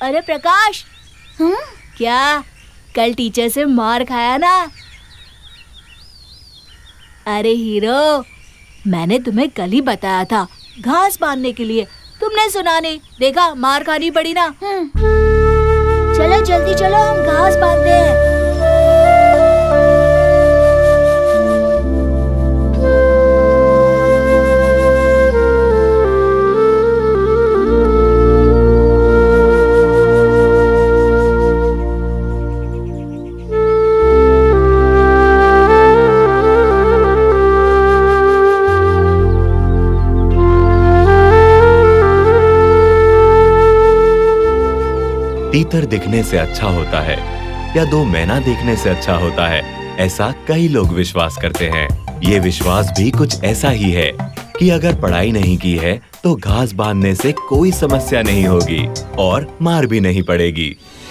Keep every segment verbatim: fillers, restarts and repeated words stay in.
अरे प्रकाश, हुँ? क्या कल टीचर से मार खाया ना? अरे हीरो, मैंने तुम्हें कल ही बताया था घास बांधने के लिए, तुमने सुना नहीं। देखा, मार खानी पड़ी ना। चलो जल्दी चलो, हम घास बांधते हैं। तीतर दिखने से अच्छा होता है या दो मैना देखने से अच्छा होता है, ऐसा कई लोग विश्वास करते हैं। ये विश्वास भी कुछ ऐसा ही है कि अगर पढ़ाई नहीं की है तो घास बांधने से कोई समस्या नहीं होगी और मार भी नहीं पड़ेगी।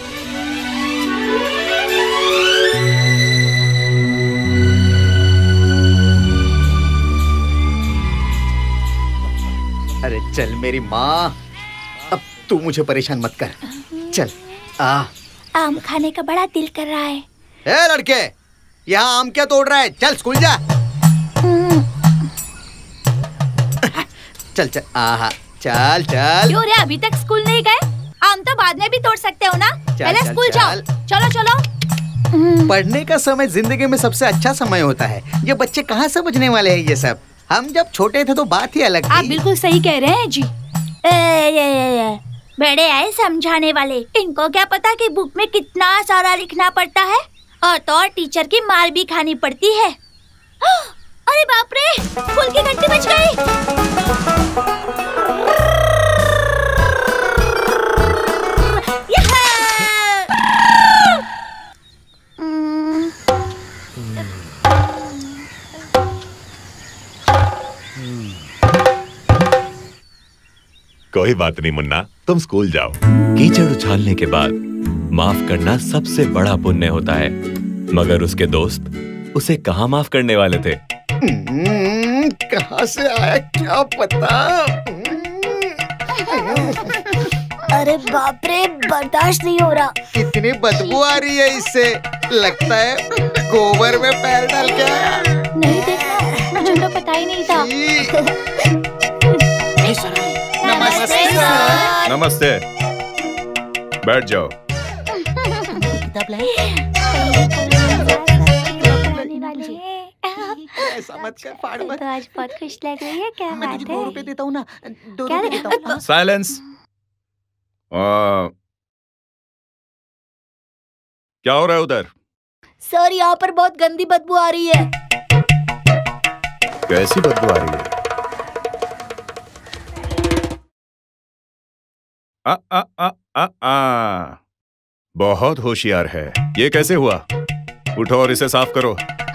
अरे चल मेरी माँ, अब तू मुझे परेशान मत कर। चल आ। आम खाने का बड़ा दिल कर रहा है। ए लड़के, यहाँ आम क्या तोड़ रहा है? चल स्कूल जा। चल चल आहा, चल चल। क्यों रे, अभी तक स्कूल नहीं गए? आम तो बाद में भी तोड़ सकते हो ना। चल, पहले चल, स्कूल चल। जाओ। चलो चलो। पढ़ने का समय जिंदगी में सबसे अच्छा समय होता है। ये बच्चे कहाँ समझने वाले हैं ये सब। हम जब छोटे थे तो बात ही अलग थी। आप बिल्कुल सही कह रहे हैं जी। ए, ये, ये, ये। बड़े आए समझाने वाले, इनको क्या पता कि बुक में कितना सारा लिखना पड़ता है और तो और टीचर की मार भी खानी पड़ती है। अरे बाप रे, फूल की घंटी बज गई। कोई बात नहीं मुन्ना, तुम स्कूल जाओ। कीचड़ उछालने के बाद माफ करना सबसे बड़ा पुण्य होता है, मगर उसके दोस्त उसे कहाँ माफ करने वाले थे। कहाँ से आया क्या पता। अरे बाप रे, बर्दाश्त नहीं हो रहा। कितनी बदबू आ रही है इससे, लगता है गोबर में पैर डाल के आया। नहीं देखा, मुझे तो पता ही नहीं था। नमस्ते सर। नमस्ते, बैठ जाओ। ऐसा मत कर, फाड़ मत। तो आज बहुत खुश लग रही है, क्या मैं बात तुझे है? दो रुपए देता हूँ ना, दो क्या रुपए देता हूँ। साइलेंस। क्या हो रहा है उधर? सर, यहाँ पर बहुत गंदी बदबू आ रही है। कैसी बदबू आ रही है? आ, आ, आ, आ, आ। बहुत होशियार है। ये कैसे हुआ? उठो और इसे साफ करो।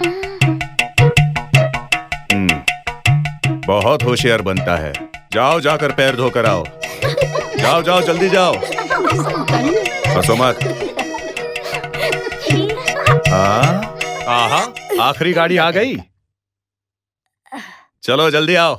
हम्म, बहुत होशियार बनता है। जाओ, जाकर पैर धोकर आओ। जाओ जाओ, जल्दी जाओ। हंसो मत। हाँ, आहा, आखिरी गाड़ी आ गई। चलो जल्दी आओ।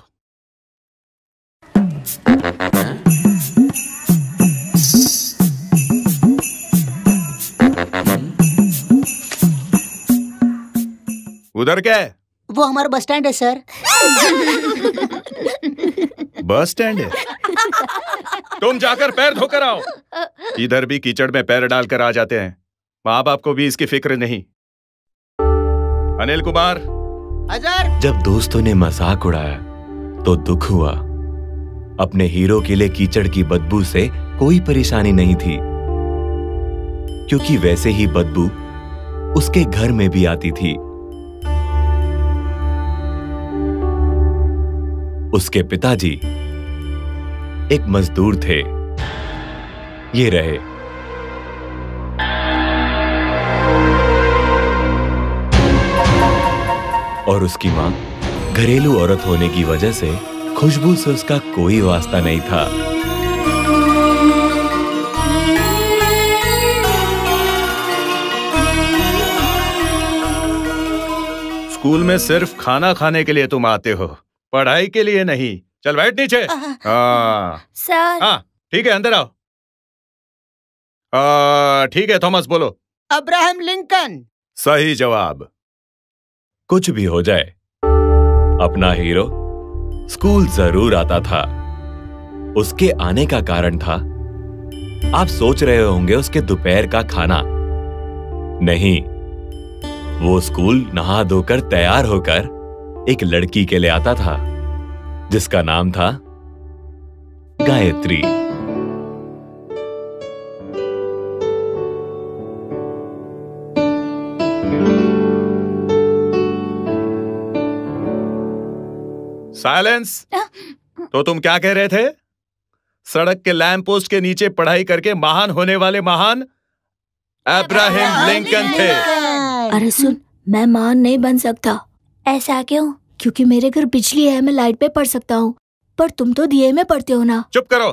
उधर क्या है? वो हमारा बस स्टैंड है सर। बस स्टैंड है? तुम जाकर पैर धोकर आओ। इधर भी कीचड़ में पैर डालकर आ जाते हैं। माँ बाप को भी इसकी फिक्र नहीं। अनिल कुमार। हजार। जब दोस्तों ने मजाक उड़ाया तो दुख हुआ। अपने हीरो के लिए कीचड़ की बदबू से कोई परेशानी नहीं थी, क्योंकि वैसे ही बदबू उसके घर में भी आती थी। उसके पिताजी एक मजदूर थे। ये रहे। और उसकी मां घरेलू औरत होने की वजह से खुशबू से उसका कोई वास्ता नहीं था। स्कूल में सिर्फ खाना खाने के लिए तुम आते हो, पढ़ाई के लिए नहीं। चल बैठ नीचे। हाँ सर। हाँ ठीक है, अंदर आओ। ठीक है थॉमस, बोलो। Abraham Lincoln. सही जवाब। कुछ भी हो जाए, अपना हीरो स्कूल जरूर आता था। उसके आने का कारण था, आप सोच रहे होंगे उसके दोपहर का खाना। नहीं, वो स्कूल नहा धोकर तैयार होकर एक लड़की के लिए आता था जिसका नाम था गायत्री। साइलेंस। तो तुम क्या कह रहे थे? सड़क के लैंप पोस्ट के नीचे पढ़ाई करके महान होने वाले महान अब्राहम लिंकन थे। अरे सुन, मैं महान नहीं बन सकता। ऐसा क्यों? क्योंकि मेरे घर बिजली है, मैं लाइट पे पढ़ सकता हूँ, पर तुम तो दिए में पढ़ते हो ना। चुप करो।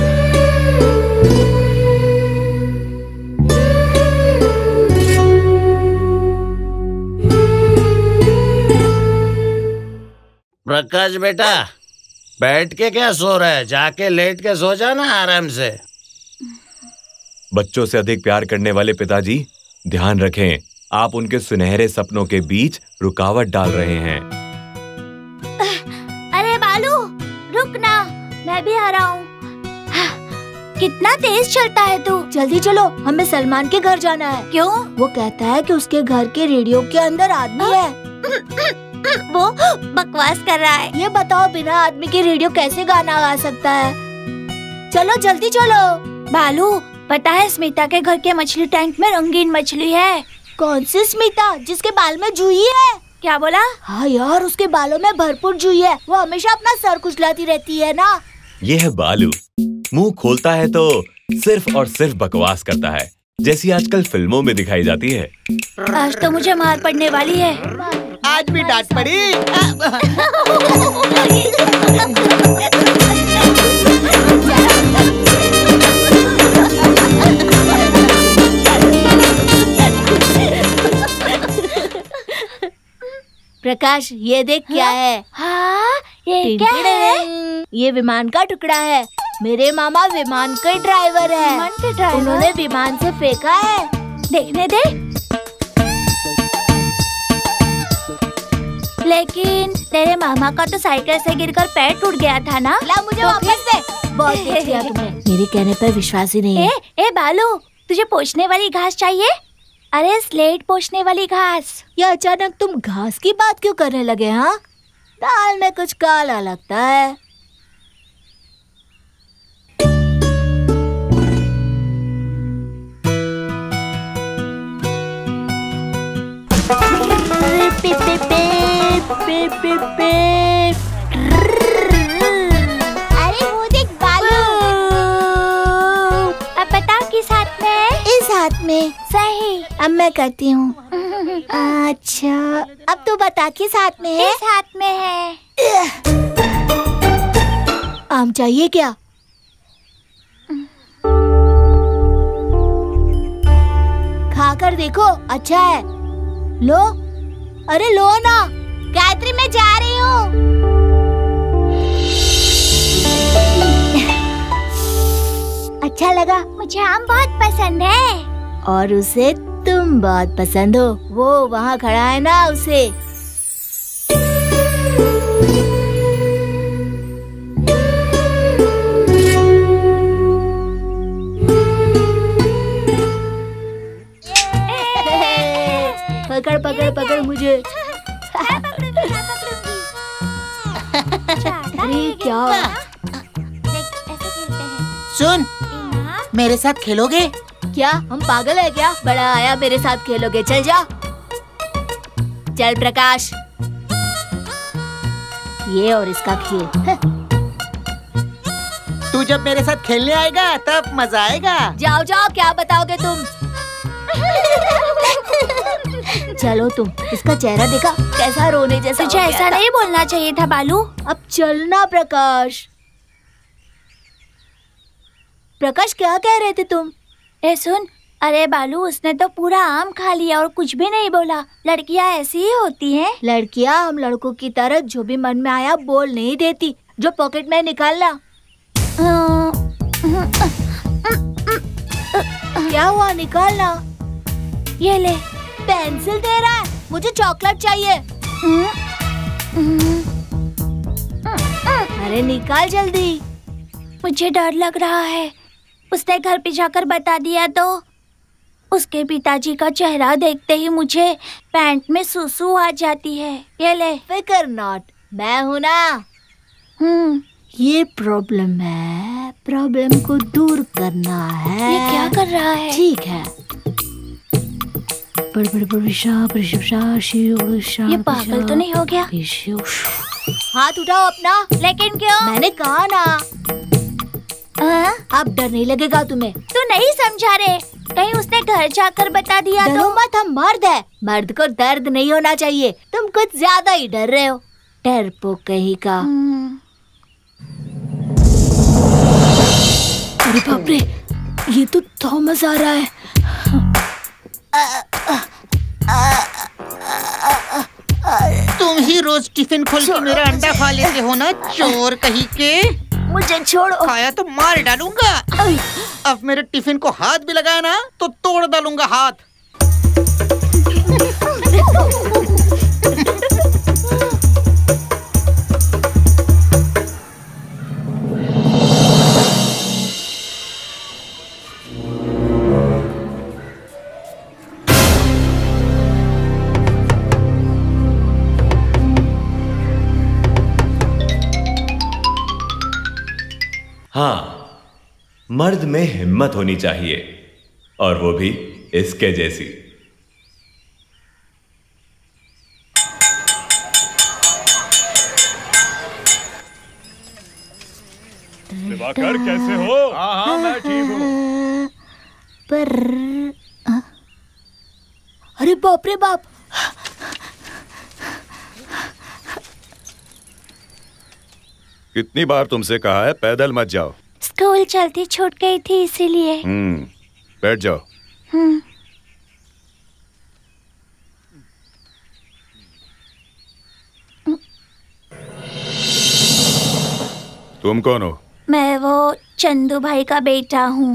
प्रकाश बेटा, बैठ के क्या सो रहा है? जाके लेट के सो जाना आराम से। बच्चों से अधिक प्यार करने वाले पिताजी, ध्यान रखें, आप उनके सुनहरे सपनों के बीच रुकावट डाल रहे हैं। अरे बालू, रुक ना, मैं भी आ रहा हूँ। कितना तेज चलता है तू। जल्दी चलो, हमें सलमान के घर जाना है। क्यों? वो कहता है कि उसके घर के रेडियो के अंदर आदमी है। वो बकवास कर रहा है। ये बताओ, बिना आदमी के रेडियो कैसे गाना गा सकता है? चलो जल्दी चलो। बालू, पता है स्मिता के घर के मछली टैंक में रंगीन मछली है। कौन सी स्मिता? जिसके बाल में जुई है? क्या बोला? हाँ यार, उसके बालों में भरपूर जुई है। वो हमेशा अपना सर कुचलाती रहती है ना। ये है बालू, मुंह खोलता है तो सिर्फ और सिर्फ बकवास करता है, जैसी आजकल फिल्मों में दिखाई जाती है। आज तो मुझे मार पड़ने वाली है। आज भी डांट पड़ी। प्रकाश, ये देख क्या है? हाँ, ये क्या है? ये विमान का टुकड़ा है। मेरे मामा विमान के ड्राइवर है। विमान के ड्राइवर? उन्होंने विमान से फेंका है। देखने दे। लेकिन तेरे मामा का तो साइकिल से गिरकर पैर टूट गया था ना। ला मुझे वापस दे। बहुत देख लिया तुमने, मेरे कहने पर विश्वास ही नहीं है। ए, ए बालू, तुझे पोंछने वाली घास चाहिए? अरे स्लेट पोंछने वाली घास। ये अचानक तुम घास की बात क्यों करने लगे? हाँ, दाल में कुछ काला लगता है। पे पे पे पे पे अरे वो देख बालू। अब बताओ किस हाथ में है? इस हाथ में। सही। अब मैं करती हूँ। अच्छा, अब तू बता किस हाथ में है? इस हाथ में है। आम चाहिए क्या? खा कर देखो, अच्छा है। लो, अरे लो ना। गायत्री, मैं जा रही हूँ। अच्छा लगा? मुझे आम बहुत पसंद है। और उसे तुम बहुत पसंद हो। वो वहाँ खड़ा है ना, उसे। पकड़ पकड़ पकड़ मुझे। अरे क्या? सुन, मेरे साथ खेलोगे? क्या हम पागल है क्या? बड़ा आया मेरे साथ खेलोगे? चल जा। चल प्रकाश, ये और इसका खेल। तू जब मेरे साथ खेलने आएगा तब मजा आएगा। जाओ जाओ, क्या बताओगे तुम? चलो तुम, इसका चेहरा देखा कैसा रोने जैसा। तुझे ऐसा नहीं बोलना चाहिए था बालू। अब चलना प्रकाश। प्रकाश, क्या कह रहे थे तुम? ए सुन, अरे बालू, उसने तो पूरा आम खा लिया और कुछ भी नहीं बोला। लड़कियां ऐसी ही होती हैं। लड़कियां हम लड़कों की तरह जो भी मन में आया बोल नहीं देती। जो पॉकेट में निकालना। क्या हुआ, निकालना। ये ले। पेंसिल दे रहा है, मुझे चॉकलेट चाहिए। अरे निकाल जल्दी। मुझे डर लग रहा है, उसने घर पे जाकर बता दिया तो। उसके पिताजी का चेहरा देखते ही मुझे पैंट में सुसु आ जाती है। ये ले। फिकर नॉट, मैं हूँ ना। हम्म ये प्रॉब्लम है, प्रॉब्लम को दूर करना है। ये क्या कर रहा है? ठीक है। बड़ बड़ बड़ शा शा शा ये पागल तो नहीं हो गया? हाथ उठाओ अपना। लेकिन क्यों? मैंने कहा ना। आ? अब डर नहीं लगेगा तुम्हें। तू नहीं समझा रे, कहीं उसने घर जाकर बता दिया तो? डरो मत, हम मर्द है, मर्द को दर्द नहीं होना चाहिए। तुम कुछ ज्यादा ही डर रहे हो, डरपोक कहीं का। अरे बाप रे, ये तो थॉमस आ रहा है। तुम ही रोज टिफिन खोल के मेरा अंडा खा लेते हो ना, चोर कहीं के। मुझे छोड़ो। खाया तो मार डालूंगा। अब मेरे टिफिन को हाथ भी लगाया ना तो तोड़ डालूंगा हाथ। हाँ, मर्द में हिम्मत होनी चाहिए, और वो भी इसके जैसी। दिवाकर कैसे हो? हाँ हाँ मैं ठीक हूँ। पर अरे बाप रे बाप, कितनी बार तुमसे कहा है पैदल मत जाओ। स्कूल चलती छूट गई थी इसीलिए। हम्म बैठ जाओ। हम्म तुम कौन हो? मैं वो चंदू भाई का बेटा हूँ।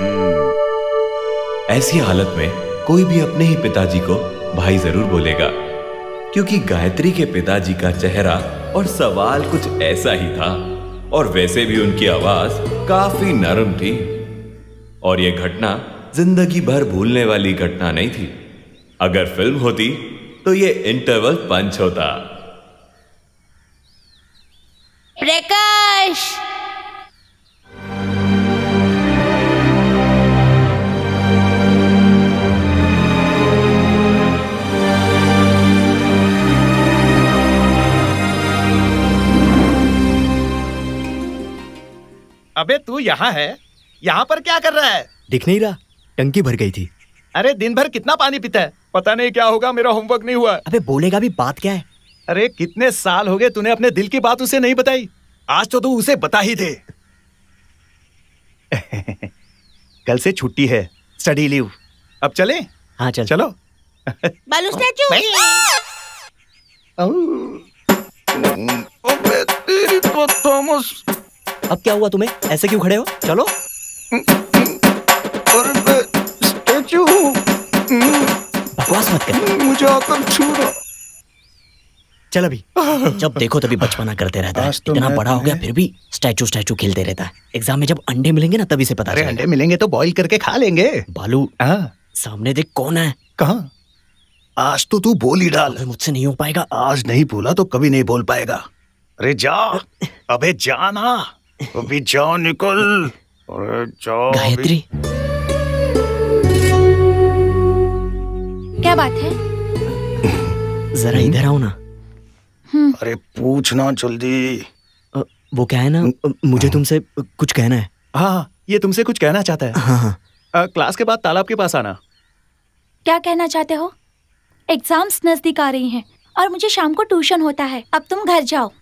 ऐसी हालत में कोई भी अपने ही पिताजी को भाई जरूर बोलेगा, क्योंकि गायत्री के पिताजी का चेहरा और सवाल कुछ ऐसा ही था, और वैसे भी उनकी आवाज काफी नरम थी। और यह घटना जिंदगी भर भूलने वाली घटना नहीं थी। अगर फिल्म होती तो यह इंटरवल पंच होता। प्रकाश, अबे तू यहाँ है? यहाँ पर क्या कर रहा है? दिख नहीं रहा, टंकी भर गई थी। अरे दिन भर कितना पानी पीता है? पता नहीं क्या होगा, मेरा होमवर्क नहीं हुआ। अबे बोलेगा भी, बात क्या है? अरे कितने साल हो गए तूने अपने दिल की बात उसे नहीं बताई। आज तो तू उसे बता ही दे। कल से छुट्टी है, स्टडी लीव। अब चले? हाँ चल। चलो। बालू स्टैचू। अबे तेरी तो थॉमस। अब क्या हुआ तुम्हें? ऐसे क्यों खड़े हो? चलो। स्टैचू। बकवास मत कर। मुझे आकर छू रहा। चल अभी। जब देखो तभी बचपना करते रहता है। तो इतना बड़ा हो गया फिर भी स्टैचू स्टैचू खेलते रहता है। एग्जाम में जब अंडे मिलेंगे ना तभी से पता अरे चलेगा। अंडे मिलेंगे तो बॉईल करके खा लेंगे। बालू, हाँ। सामने देख कौन है। कहाँ? आज तो तू बोल ही डाल। अबे मुझसे नहीं हो पाएगा। आज नहीं बोला तो कभी नहीं बोल पाएगा। अरे जा, अबे जा ना, अभी जाओ, निकल। अरे जाओ। गायत्री, क्या बात है? जरा इधर आओ ना। अरे पूछना जल्दी। अ, वो क्या है ना, अ, मुझे तुमसे कुछ कहना है। हाँ, ये तुमसे कुछ कहना चाहता है। हाँ हाँ। आ, क्लास के बाद तालाब के पास आना। क्या कहना चाहते हो? एग्जाम्स नजदीक आ रही हैं और मुझे शाम को ट्यूशन होता है। अब तुम घर जाओ।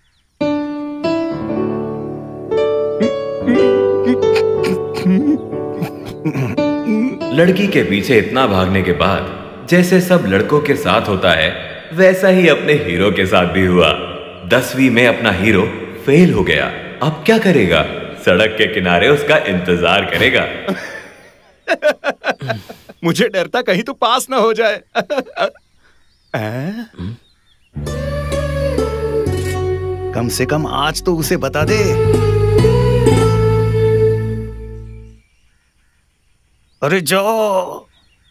लड़की के पीछे इतना भागने के बाद जैसे सब लड़कों के साथ होता है, वैसा ही अपने हीरो के साथ भी हुआ। दसवीं में अपना हीरो फेल हो गया। अब क्या करेगा? सड़क के किनारे उसका इंतजार करेगा। मुझे डर था कहीं तो पास ना हो जाए। कम से कम आज तो उसे बता दे। अरे जाओ।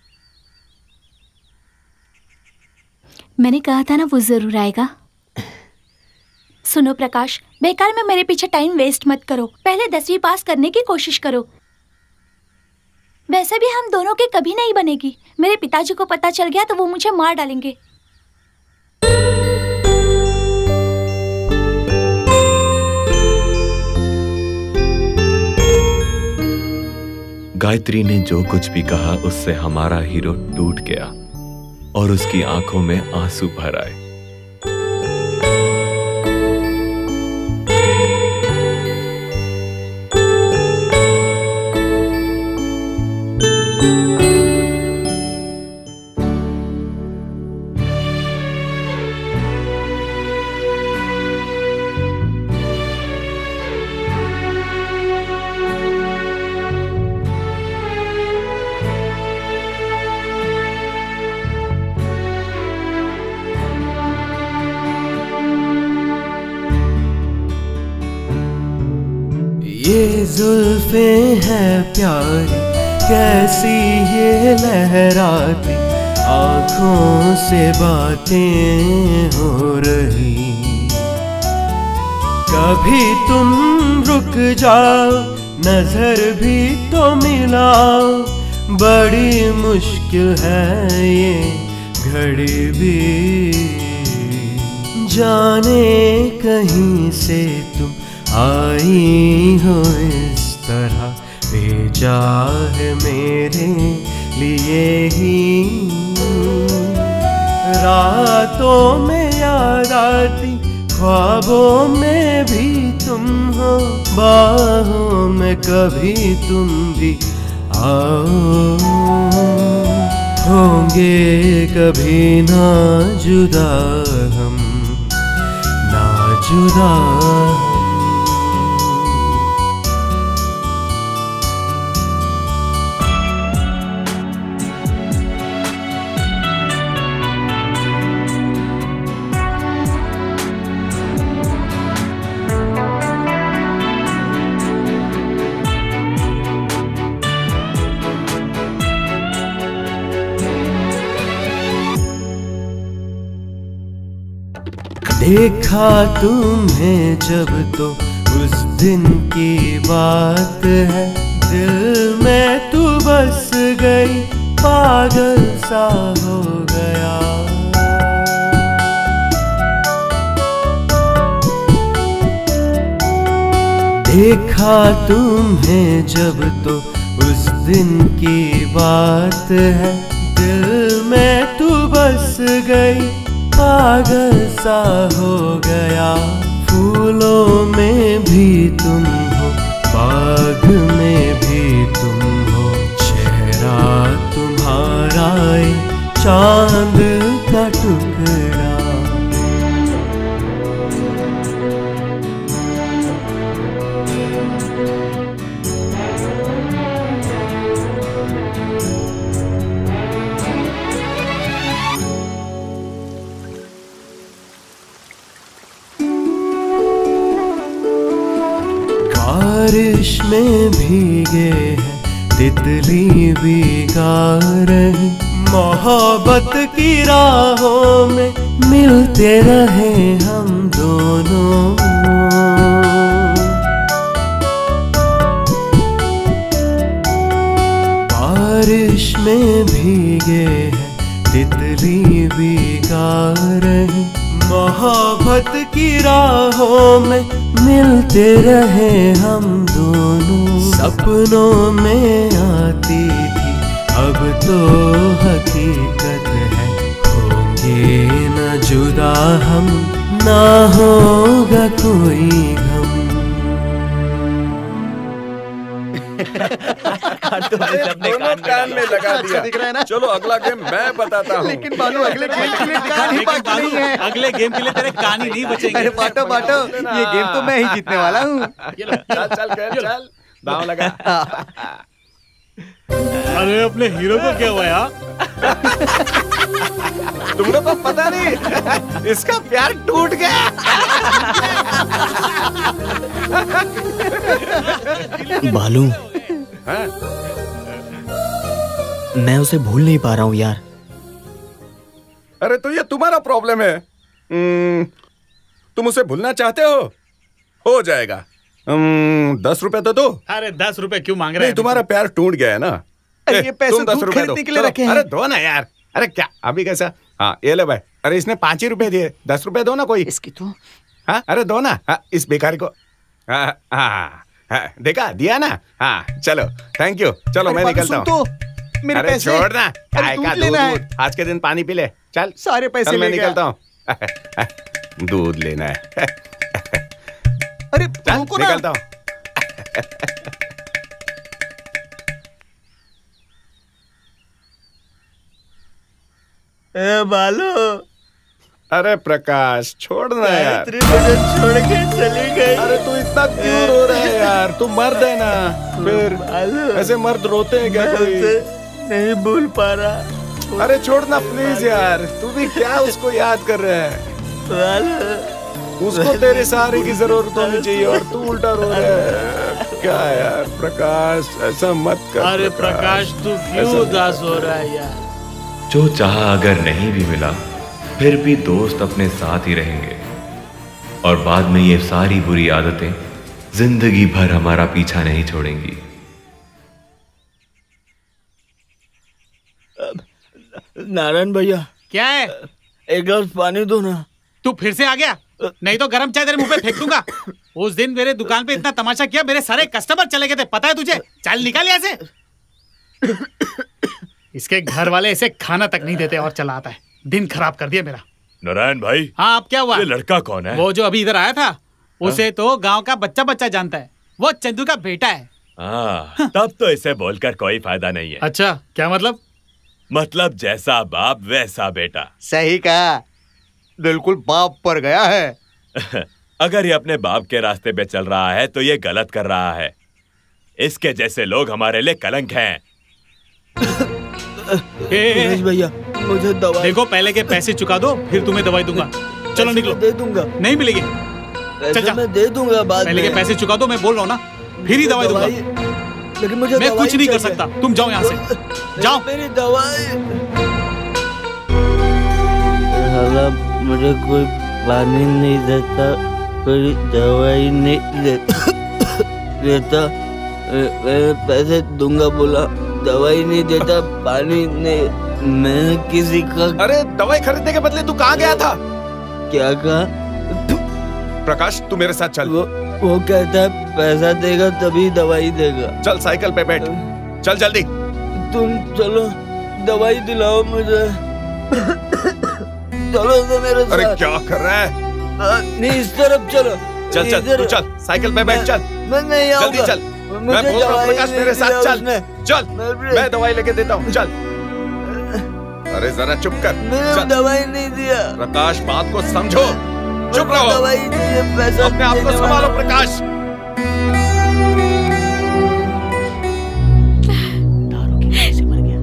मैंने कहा था ना वो जरूर आएगा। सुनो प्रकाश, बेकार में मेरे पीछे टाइम वेस्ट मत करो, पहले दसवीं पास करने की कोशिश करो। वैसे भी हम दोनों के कभी नहीं बनेगी। मेरे पिताजी को पता चल गया तो वो मुझे मार डालेंगे। गायत्री ने जो कुछ भी कहा उससे हमारा हीरो टूट गया और उसकी आंखों में आंसू भर आए। ये जुल्फें हैं प्यारी, कैसी ये लहराती, आँखों से बातें हो रही। कभी तुम रुक जाओ, नजर भी तो मिलाओ, बड़ी मुश्किल है ये घड़ी भी। जाने कहीं से तुम आई हो इस तरह, भेजा है मेरे लिए ही। रातों में याद आती, ख्वाबों में भी तुम हो, बाहों में कभी तुम भी आओ। होंगे कभी ना जुदा हम, ना जुदा हम। देखा तुम्हें जब तो उस दिन की बात है, दिल में तू बस गई, पागल सा हो गया। देखा तुम्हें जब तो उस दिन की बात है, दिल में तू बस गई, पागल सा हो गया। फूलों में भी तुम हो, बाग में भी तुम हो, चेहरा तुम्हारा चांद का टुकड़ा। बारिश में भीगे हैं तितली भी गा रही, मोहब्बत की राहों में मिलते रहे हम दोनों। बारिश में भीगे हैं तितली भी गा रही, मोहब्बत की राहों में मिलते रहे हम दोनों। सपनों में आती थी, अब तो हकीकत है, होंगे न जुदा हम, ना होगा कोई गम। दोनों कान में लगा दिया। दिख रहा है ना? चलो अगला गेम मैं बताता हूँ। लेकिन बालू अगले गेम के लिए कान ही बाकी नहीं है। अगले गेम के लिए तेरे कान ही नहीं बचेंगे। अरे बाटो बाटो, ये गेम तो मैं ही जीतने वाला हूँ। चल चल खेल चल, दांव लगा। अरे अपने हीरो को क्या हुआ यार? तुमने तो पता नहीं, इसका प्यार टूट गया। बालू, मैं उसे भूल नहीं पा रहा हूँ यार। अरे तो ये तुम्हारा प्रॉब्लम है। तुम उसे भूलना चाहते हो, हो जाएगा। दस रुपए तो दो। अरे दस रुपए क्यों मांग रहे हैं? तुम्हारा प्यार टूट गया है ना। अरे ये पैसे दस रुपए दो के लिए रखे हैं। अरे दो ना यार। अरे क्या अभी कैसा? हाँ ये ले भाई। अरे इसने पांच ही रुपए दिए, दस रुपए दो ना कोई। इसकी तो हाँ अरे दो ना। हाँ इस बेकारी को। हाँ हाँ हाँ देखा दिया ना। हाँ चलो थैंक यू। चलो मैं निकलता हूँ। तो मेरे अरे पैसे छोड़ ना। अरे दूध लेना है। आज के दिन पानी पी ले। चल सारे पैसे चल मैं ले गया। निकलता हूँ। दूध लेना है। अरे चल रुको ना। निकलता हूँ। ए बालू, अरे प्रकाश छोड़ना यार। छोड़ के चली गई। अरे तू इतना क्यों रो रहा है यार? तू मर्द है ना। फिर ऐसे मर्द रोते हैं क्या कोई? नहीं भूल पा रहा। अरे छोड़ना प्लीज यार। तू भी क्या उसको याद कर रहा है? उसको तेरे सहारे की जरूरत होनी चाहिए और तू उल्टा रो रहा है। क्या यार प्रकाश, ऐसा मत कर। अरे प्रकाश तू क्यों उदास हो रहा है यार? जो चाहा अगर नहीं भी मिला, फिर भी दोस्त अपने साथ ही रहेंगे और बाद में ये सारी बुरी आदतें जिंदगी भर हमारा पीछा नहीं छोड़ेंगी। नारायण भैया, क्या है? एक गिलास पानी दो ना। तू फिर से आ गया? नहीं तो गरम चाय तेरे मुंह पे फेंक दूंगा। उस दिन मेरे दुकान पे इतना तमाशा किया, मेरे सारे कस्टमर चले गए थे, पता है तुझे? चल निकाल यहाँ से। इसके घर वाले ऐसे खाना तक नहीं देते और चला आता है। दिन खराब कर दिया मेरा। नारायण भाई, हाँ अब क्या हुआ? ये लड़का कौन है? वो जो अभी इधर आया था, उसे तो गांव का बच्चा बच्चा जानता है। वो चंदू का बेटा है। हाँ, तब तो इसे बोलकर कोई फायदा नहीं है। अच्छा क्या मतलब? मतलब जैसा बाप वैसा बेटा। सही कहा, बिल्कुल बाप पर गया है। अगर ये अपने बाप के रास्ते पे चल रहा है तो ये गलत कर रहा है। इसके जैसे लोग हमारे लिए कलंक हैं। भैया मुझे दवाई देखो, पहले के पैसे चुका दो, फिर तुम्हें दवाई दूंगा। चलो निकलो। दे दूंगा। नहीं मिलेगी। चल जा। मैं दे दूंगा बाद पहले में। के पैसे चुका दो, मैं बोल रहा हूँ ना, फिर ही दवाई दूंगा। लेकिन मुझे मैं कुछ नहीं कर सकता, तुम जाओ यहाँ से। जाओ। मेरी दवाई। मुझे कोई पानी नहीं देता, कोई दवाई नहीं दे, देता। मैं पैसे दूंगा बोला, दवाई नहीं देता, पानी नहीं। मैंने किसी का। अरे दवाई खरीदने के बदले तू कहाँ गया था? क्या कहा? प्रकाश तू मेरे साथ चल। वो, वो कहता है पैसा देगा तभी दवाई देगा। चल साइकिल पे बैठ, चल जल्दी। तुम चलो, दवाई दिलाओ मुझे। चलो तो मेरे साथ। अरे क्या कर रहा है? नहीं इस तरफ चलो। चल चल तू चल, साइकिल पे बैठ, चल। मैं नहीं आऊंगा। जल्दी चल। मैं बोल रहा हूँ प्रकाश मेरे साथ चल। चल मैं दवाई लेके देता हूँ, चल। अरे जरा चुप कर। मैंने दवाई नहीं दिया। प्रकाश बात को समझो, चुप रहो। दवाई दिए, पैसा अपने आप को संभालो प्रकाश। दारू की वजह से मर गया।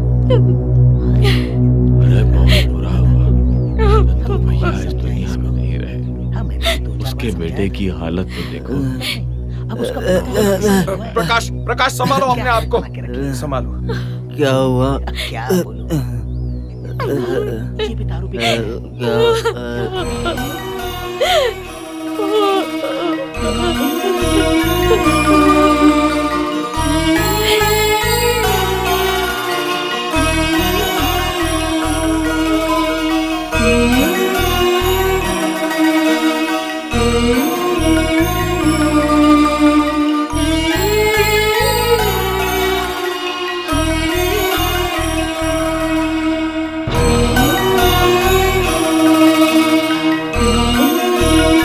अरे बहुत बुरा हुआ। तो भैया इस दुनिया में नहीं रहे। उसके बेटे की हालत तो देखो। अब उसका प्रकाश प्रकाश संभालो अपने आप को, संभालो। क्या हुआ? क्या बोलूं? ये भी दारू पी Thank you.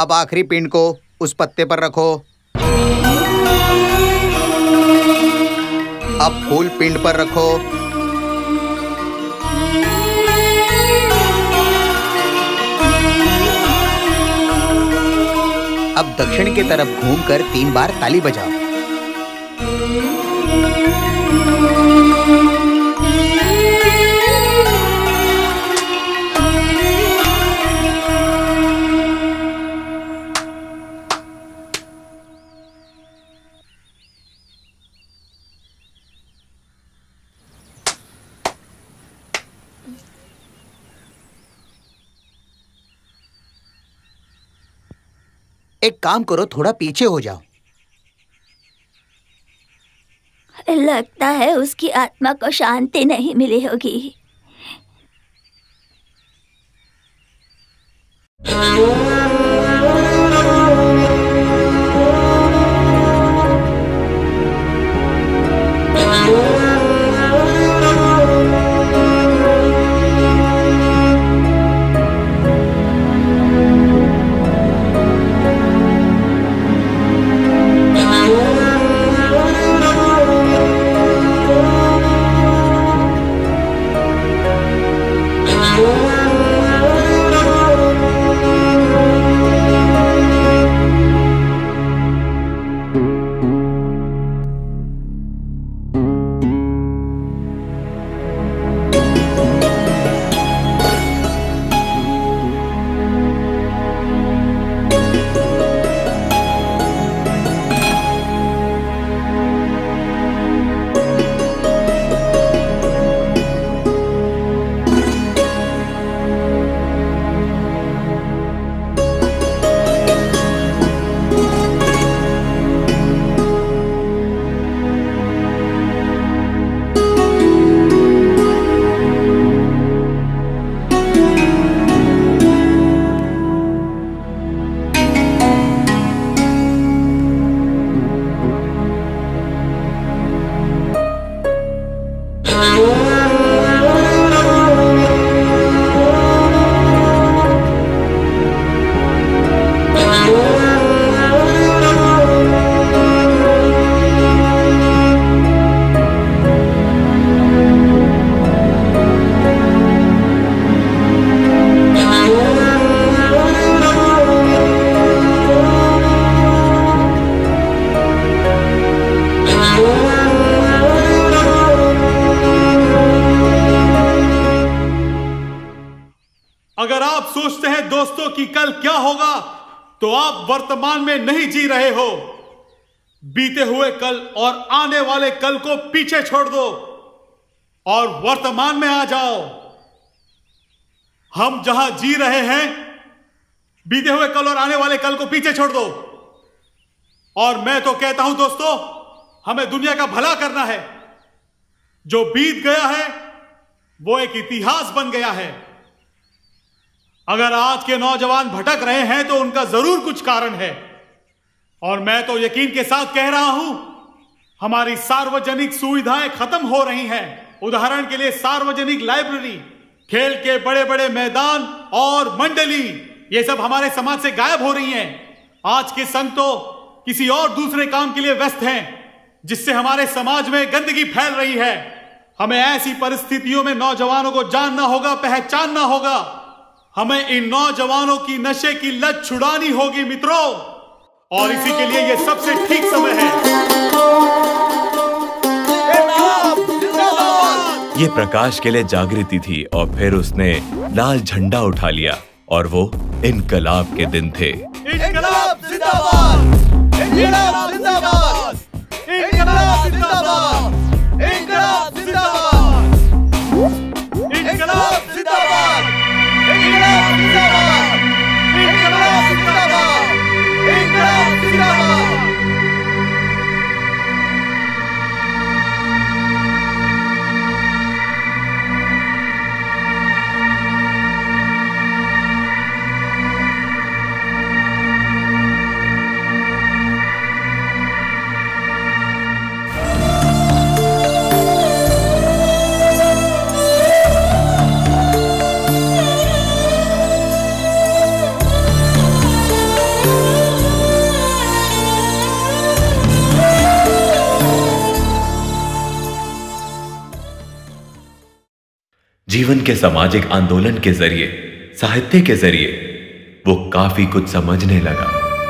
अब आखिरी पिंड को उस पत्ते पर रखो। अब फूल पिंड पर रखो। अब दक्षिण की तरफ घूमकर तीन बार ताली बजाओ। एक काम करो, थोड़ा पीछे हो जाओ। लगता है उसकी आत्मा को शांति नहीं मिली होगी। अगर आप सोचते हैं दोस्तों कि कल क्या होगा, तो आप वर्तमान में नहीं जी रहे हो। बीते हुए कल और आने वाले कल को पीछे छोड़ दो और वर्तमान में आ जाओ। हम जहां जी रहे हैं, बीते हुए कल और आने वाले कल को पीछे छोड़ दो। और मैं तो कहता हूं दोस्तों, हमें दुनिया का भला करना है। जो बीत गया है वो एक इतिहास बन गया है। अगर आज के नौजवान भटक रहे हैं तो उनका जरूर कुछ कारण है। और मैं तो यकीन के साथ कह रहा हूं, हमारी सार्वजनिक सुविधाएं खत्म हो रही हैं। उदाहरण के लिए सार्वजनिक लाइब्रेरी, खेल के बड़े बड़े मैदान और मंडली, ये सब हमारे समाज से गायब हो रही हैं। आज के संघ तो किसी और दूसरे काम के लिए व्यस्त हैं, जिससे हमारे समाज में गंदगी फैल रही है। हमें ऐसी परिस्थितियों में नौजवानों को जानना होगा, पहचानना होगा। हमें इन नौजवानों की नशे की लत छुड़ानी होगी मित्रों, और इसी के लिए ये सबसे ठीक समय है। ये प्रकाश के लिए जागृति थी और फिर उसने लाल झंडा उठा लिया और वो इनकलाब के दिन थे। इनकलाब जिंदाबाद! इनकलाब जिंदाबाद! इनकलाब जिंदाबाद! इनकलाब जिंदाबाद! इनकलाब जिंदाबाद! इनकलाब जिंदाबाद! इनकलाब जिंदाबाद! इनकलाब जिंदाबाद! जीवन के सामाजिक आंदोलन के जरिए, साहित्य के जरिए वो काफी कुछ समझने लगा।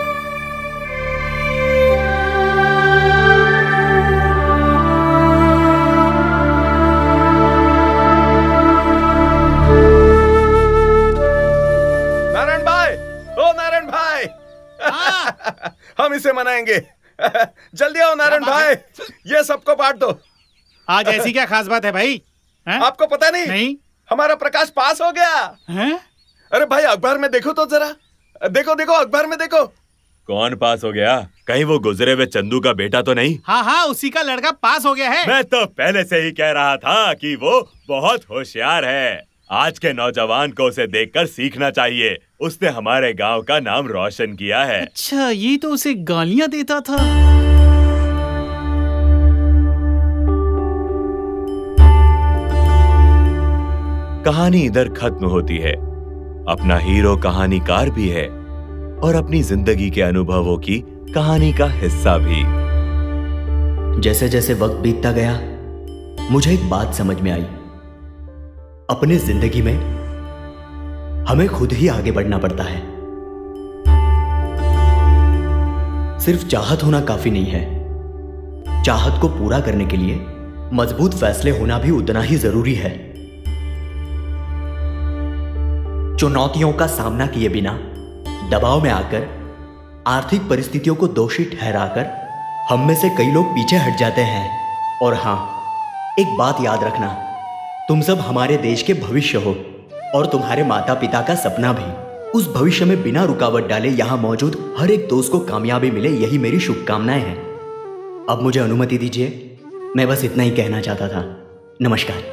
नारायण भाई, ओ नारायण भाई, हम इसे मनाएंगे। जल्दी आओ नारायण भाई, ये सबको बांट दो। आज ऐसी क्या खास बात है भाई? है? आपको पता नहीं? नहीं। हमारा प्रकाश पास हो गया है? अरे भाई अखबार में देखो तो जरा, देखो देखो अखबार में देखो। कौन पास हो गया? कहीं वो गुजरे हुए चंदू का बेटा तो नहीं? हाँ हाँ, उसी का लड़का पास हो गया है। मैं तो पहले से ही कह रहा था कि वो बहुत होशियार है। आज के नौजवान को उसे देखकर सीखना चाहिए। उसने हमारे गांव का नाम रोशन किया है। अच्छा, ये तो उसे गालियां देता था। कहानी इधर खत्म होती है। अपना हीरो कहानीकार भी है और अपनी जिंदगी के अनुभवों की कहानी का हिस्सा भी। जैसे जैसे वक्त बीतता गया, मुझे एक बात समझ में आई। अपने जिंदगी में हमें खुद ही आगे बढ़ना पड़ता है। सिर्फ चाहत होना काफी नहीं है। चाहत को पूरा करने के लिए मजबूत फैसले होना भी उतना ही जरूरी है। चुनौतियों का सामना किए बिना दबाव में आकर, आर्थिक परिस्थितियों को दोषी ठहराकर हम में से कई लोग पीछे हट जाते हैं। और हां, एक बात याद रखना, तुम सब हमारे देश के भविष्य हो और तुम्हारे माता पिता का सपना भी। उस भविष्य में बिना रुकावट डाले यहां मौजूद हर एक दोस्त को कामयाबी मिले, यही मेरी शुभकामनाएं हैं। अब मुझे अनुमति दीजिए, मैं बस इतना ही कहना चाहता था। नमस्कार।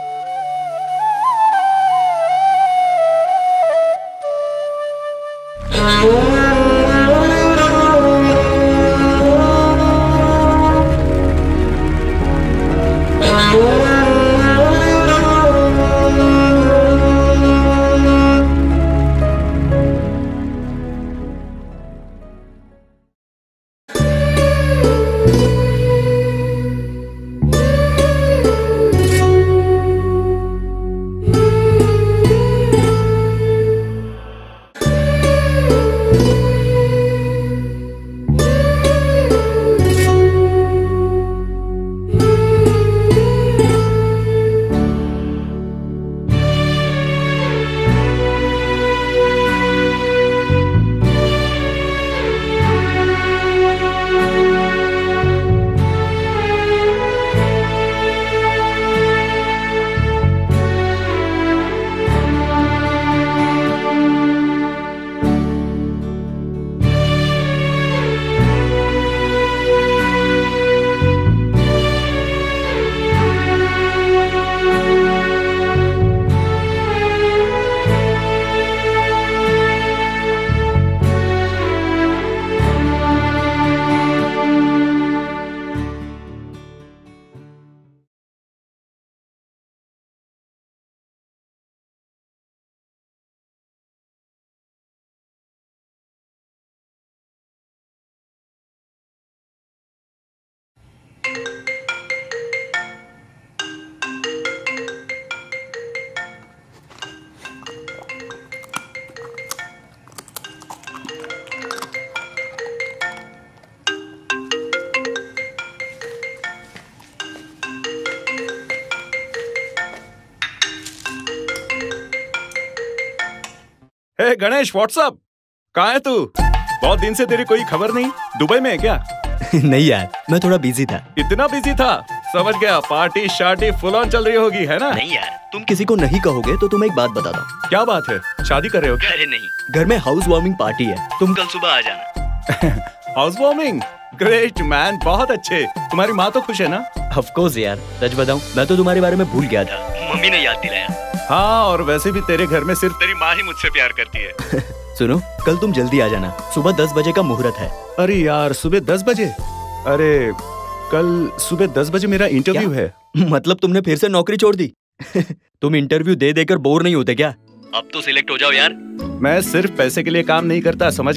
हे गणेश, व्हाट्सअप, कहाँ है तू? बहुत दिन से तेरी कोई खबर नहीं। दुबई में है क्या? नहीं यार, मैं थोड़ा बिजी था। इतना बिजी था? समझ गया, पार्टी शार्टी फुल ऑन चल रही होगी, है ना? नहीं यार, तुम किसी को नहीं कहोगे तो तुम्हें एक बात बताता हूँ। क्या बात है? शादी कर रहे हो क्या? अरे नहीं, घर में हाउस वार्मिंग पार्टी है, तुम कल सुबह आ जाना। House warming? ग्रेट मैन, बहुत अच्छे। तुम्हारी माँ तो खुश है ना? ऑफ कोर्स यार, सच बताऊं, मैं तो तुम्हारे बारे में भूल गया था, मम्मी ने याद दिलाया। हाँ, और वैसे भी तेरे घर में सिर्फ तेरी माँ ही मुझसे प्यार करती है। सुनो, कल तुम जल्दी आ जाना, सुबह दस बजे का मुहूर्त है। अरे यार, सुबह दस बजे? अरे कल सुबह दस बजे मेरा इंटरव्यू है। मतलब तुमने फिर से नौकरी छोड़ दी? तुम इंटरव्यू दे देकर बोर नहीं होते क्या? अब तो सिलेक्ट हो जाओ यार। मैं सिर्फ पैसे के लिए काम नहीं करता, समझ गए?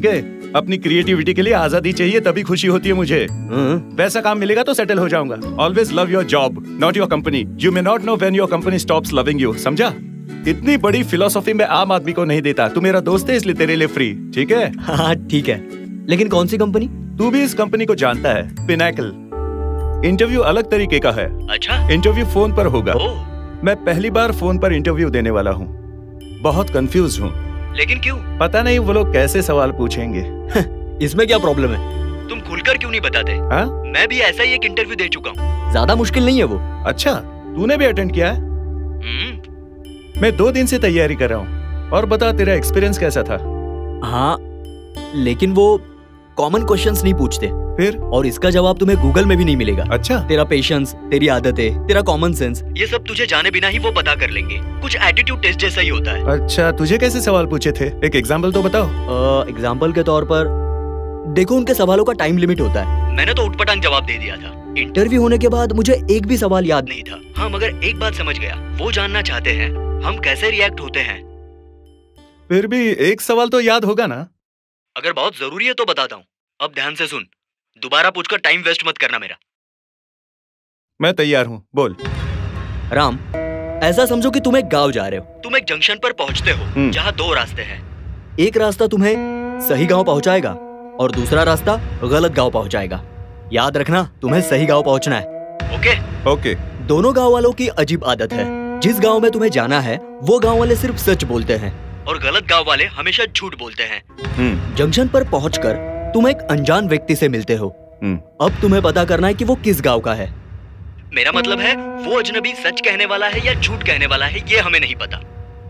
अपनी क्रिएटिविटी के लिए आजादी चाहिए, तभी खुशी होती है मुझे। वैसा काम मिलेगा तो सेटल हो जाऊंगा। Always love your job, not your company. You may not know when your company stops loving you, समझा? इतनी बड़ी फिलोसॉफी मैं आम आदमी को नहीं देता। तू मेरा दोस्त है इसलिए तेरे लिए फ्री, ठीक है? हाँ ठीक है, लेकिन कौन सी कंपनी? तू भी इस कंपनी को जानता है, पिनैकल। इंटरव्यू अलग तरीके का है। अच्छा? इंटरव्यू फोन पर होगा। मैं पहली बार फोन पर इंटरव्यू देने वाला हूँ, बहुत कंफ्यूज हूँ। लेकिन क्यों? पता नहीं वो लोग कैसे सवाल पूछेंगे। इसमें क्या प्रॉब्लम है? तुम खुलकर क्यों नहीं बताते? हा? मैं भी ऐसा ही एक इंटरव्यू दे चुका हूँ, ज्यादा मुश्किल नहीं है वो। अच्छा, तूने भी अटेंड किया है? मैं दो दिन से तैयारी कर रहा हूँ। और बता, तेरा एक्सपीरियंस कैसा था? हाँ, लेकिन वो कॉमन क्वेश्चंस नहीं पूछते। फिर? और इसका जवाब तुम्हें गूगल में भी नहीं मिलेगा। अच्छा? तेरा पेशेंस, तेरी आदतें, तेरा कॉमन सेंस, ये सब तुझे जाने बिना ही वो पता कर लेंगे। कुछ एटीट्यूड टेस्ट जैसा ही होता है। अच्छा, तुझे कैसे सवाल पूछे थे? एक एग्जाम्पल तो बताओ। एग्जाम्पल के तौर पर देखो, उनके सवालों का टाइम लिमिट होता है। मैंने तो उटपटांग जवाब दे दिया था। इंटरव्यू होने के बाद मुझे एक भी सवाल याद नहीं था। हाँ, मगर एक बात समझ गया, वो जानना चाहते हैं हम कैसे रिएक्ट होते हैं। फिर भी एक सवाल तो याद होगा ना? अगर बहुत जरूरी है तो बताता हूँ। अब ध्यान से सुन, दोबारा पूछकर टाइम वेस्ट मत करना मेरा। मैं तैयार हूँ, बोल। राम, ऐसा समझो कि तुम एक गांव जा रहे हो। तुम एक जंक्शन पर पहुंचते हो जहाँ दो रास्ते हैं। एक रास्ता तुम्हें सही गांव पहुंचाएगा और दूसरा रास्ता गलत गांव पहुंचाएगा। याद रखना, तुम्हें सही गांव पहुंचना है। ओके? ओके। दोनों गांव वालों की अजीब आदत है, जिस गांव में तुम्हें जाना है वो गांव वाले सिर्फ सच बोलते हैं और गलत गांव वाले हमेशा झूठ बोलते हैं। जंक्शन पर पहुंचकर तुम एक अनजान व्यक्ति से मिलते हो। अब तुम्हें पता करना है कि वो किस गांव का है। मेरा मतलब है, वो अजनबी सच कहने वाला है या झूठ कहने वाला है, ये हमें नहीं पता।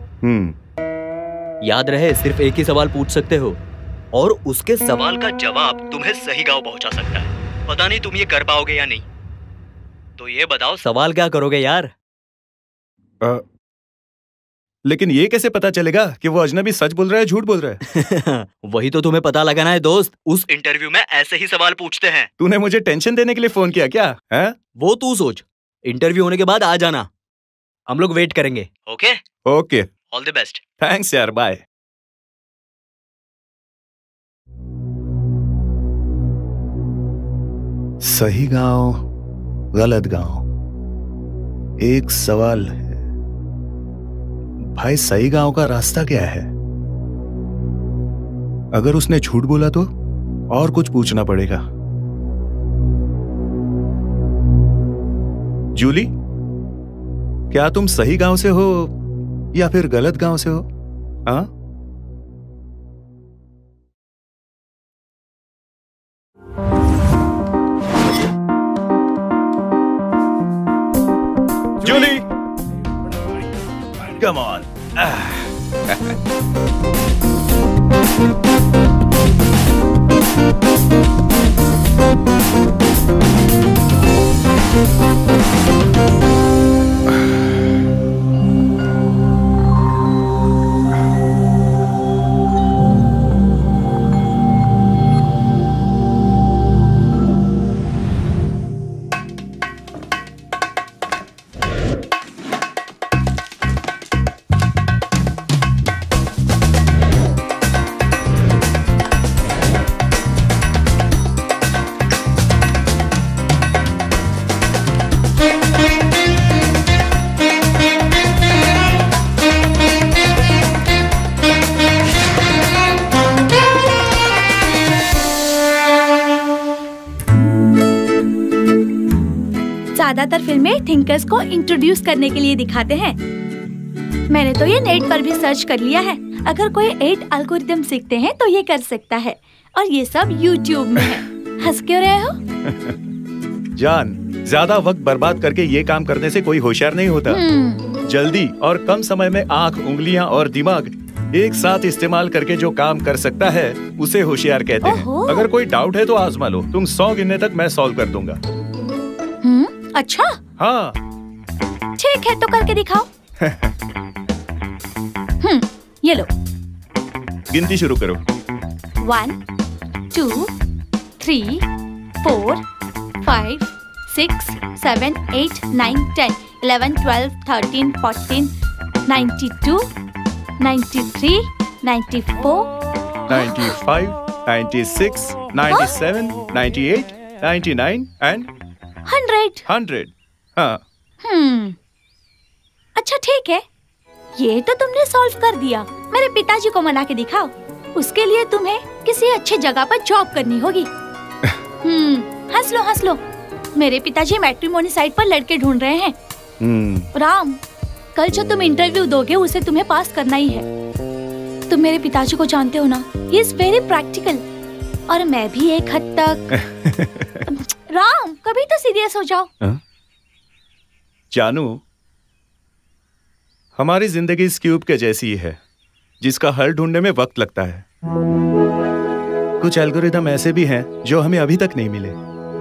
याद रहे, सिर्फ एक ही सवाल पूछ सकते हो और उसके सवाल का जवाब तुम्हें सही गांव पहुंचा सकता है। पता नहीं तुम ये कर पाओगे या नहीं। तो ये बताओ, सवाल क्या करोगे यार? आ, लेकिन ये कैसे पता चलेगा कि वो अजनबी सच बोल रहा है झूठ बोल रहा है? वही तो तुम्हें पता लगाना है दोस्त। उस इंटरव्यू में ऐसे ही सवाल पूछते हैं। तूने मुझे टेंशन देने के लिए फोन किया क्या? है? वो तू सोच। इंटरव्यू होने के बाद आ जाना, हम लोग वेट करेंगे। Okay? Okay. All the best. Thanks यार, बाय। सही गांव, गलत गांव, एक सवाल है भाई, सही गांव का रास्ता क्या है? अगर उसने झूठ बोला तो और कुछ पूछना पड़ेगा। जूली, क्या तुम सही गांव से हो या फिर गलत गांव से हो? हाँ? Jully, come on. ज्यादातर फिल्में थिंकर्स को इंट्रोड्यूस करने के लिए दिखाते हैं। मैंने तो ये नेट पर भी सर्च कर लिया है। अगर कोई एट एल्गोरिथम सीखते हैं तो ये कर सकता है, और ये सब यूट्यूब में है। हंस क्यों रहे हो? जान, ज्यादा वक्त बर्बाद करके ये काम करने से कोई होशियार नहीं होता। जल्दी और कम समय में आंख, उंगलियां और दिमाग एक साथ इस्तेमाल करके जो काम कर सकता है उसे होशियार कहते हैं। अगर कोई डाउट है तो आजमा लो। तुम सौ गिनने तक मैं सॉल्व कर दूंगा। हम्म, अच्छा। हाँ ठीक है, तो करके दिखाओ। हम्म, ये लो। गिनती शुरू करो। One, two, three, four, five, six, seven, eight, nine, ten, eleven, twelve, thirteen, fourteen, ninety two, ninety three, ninety four, ninety five, ninety-six, ninety-seven, ninety-eight, ninety-nine and hundred. Hundred. हाँ। हम्म, अच्छा ठीक है, ये तो तुमने सॉल्व कर दिया। मेरे पिताजी को मना के दिखाओ, उसके लिए तुम्हें किसी अच्छी जगह पर जॉब करनी होगी। हम्म, हंस लो हंस लो, मेरे पिताजी मैट्रिमोनी साइट पर लड़के ढूंढ रहे हैं। हम्म। राम, कल जो तुम इंटरव्यू दोगे उसे तुम्हें पास करना ही है। तुम मेरे पिताजी को जानते हो ना, ही इज वेरी प्रैक्टिकल, और मैं भी एक हद तक। राम, कभी तो सीरियस हो जाओ। जानू, हमारी जिंदगी इस क्यूब के जैसी है जिसका हल ढूंढने में वक्त लगता है। कुछ एल्गोरिदम ऐसे भी हैं जो हमें अभी तक नहीं मिले।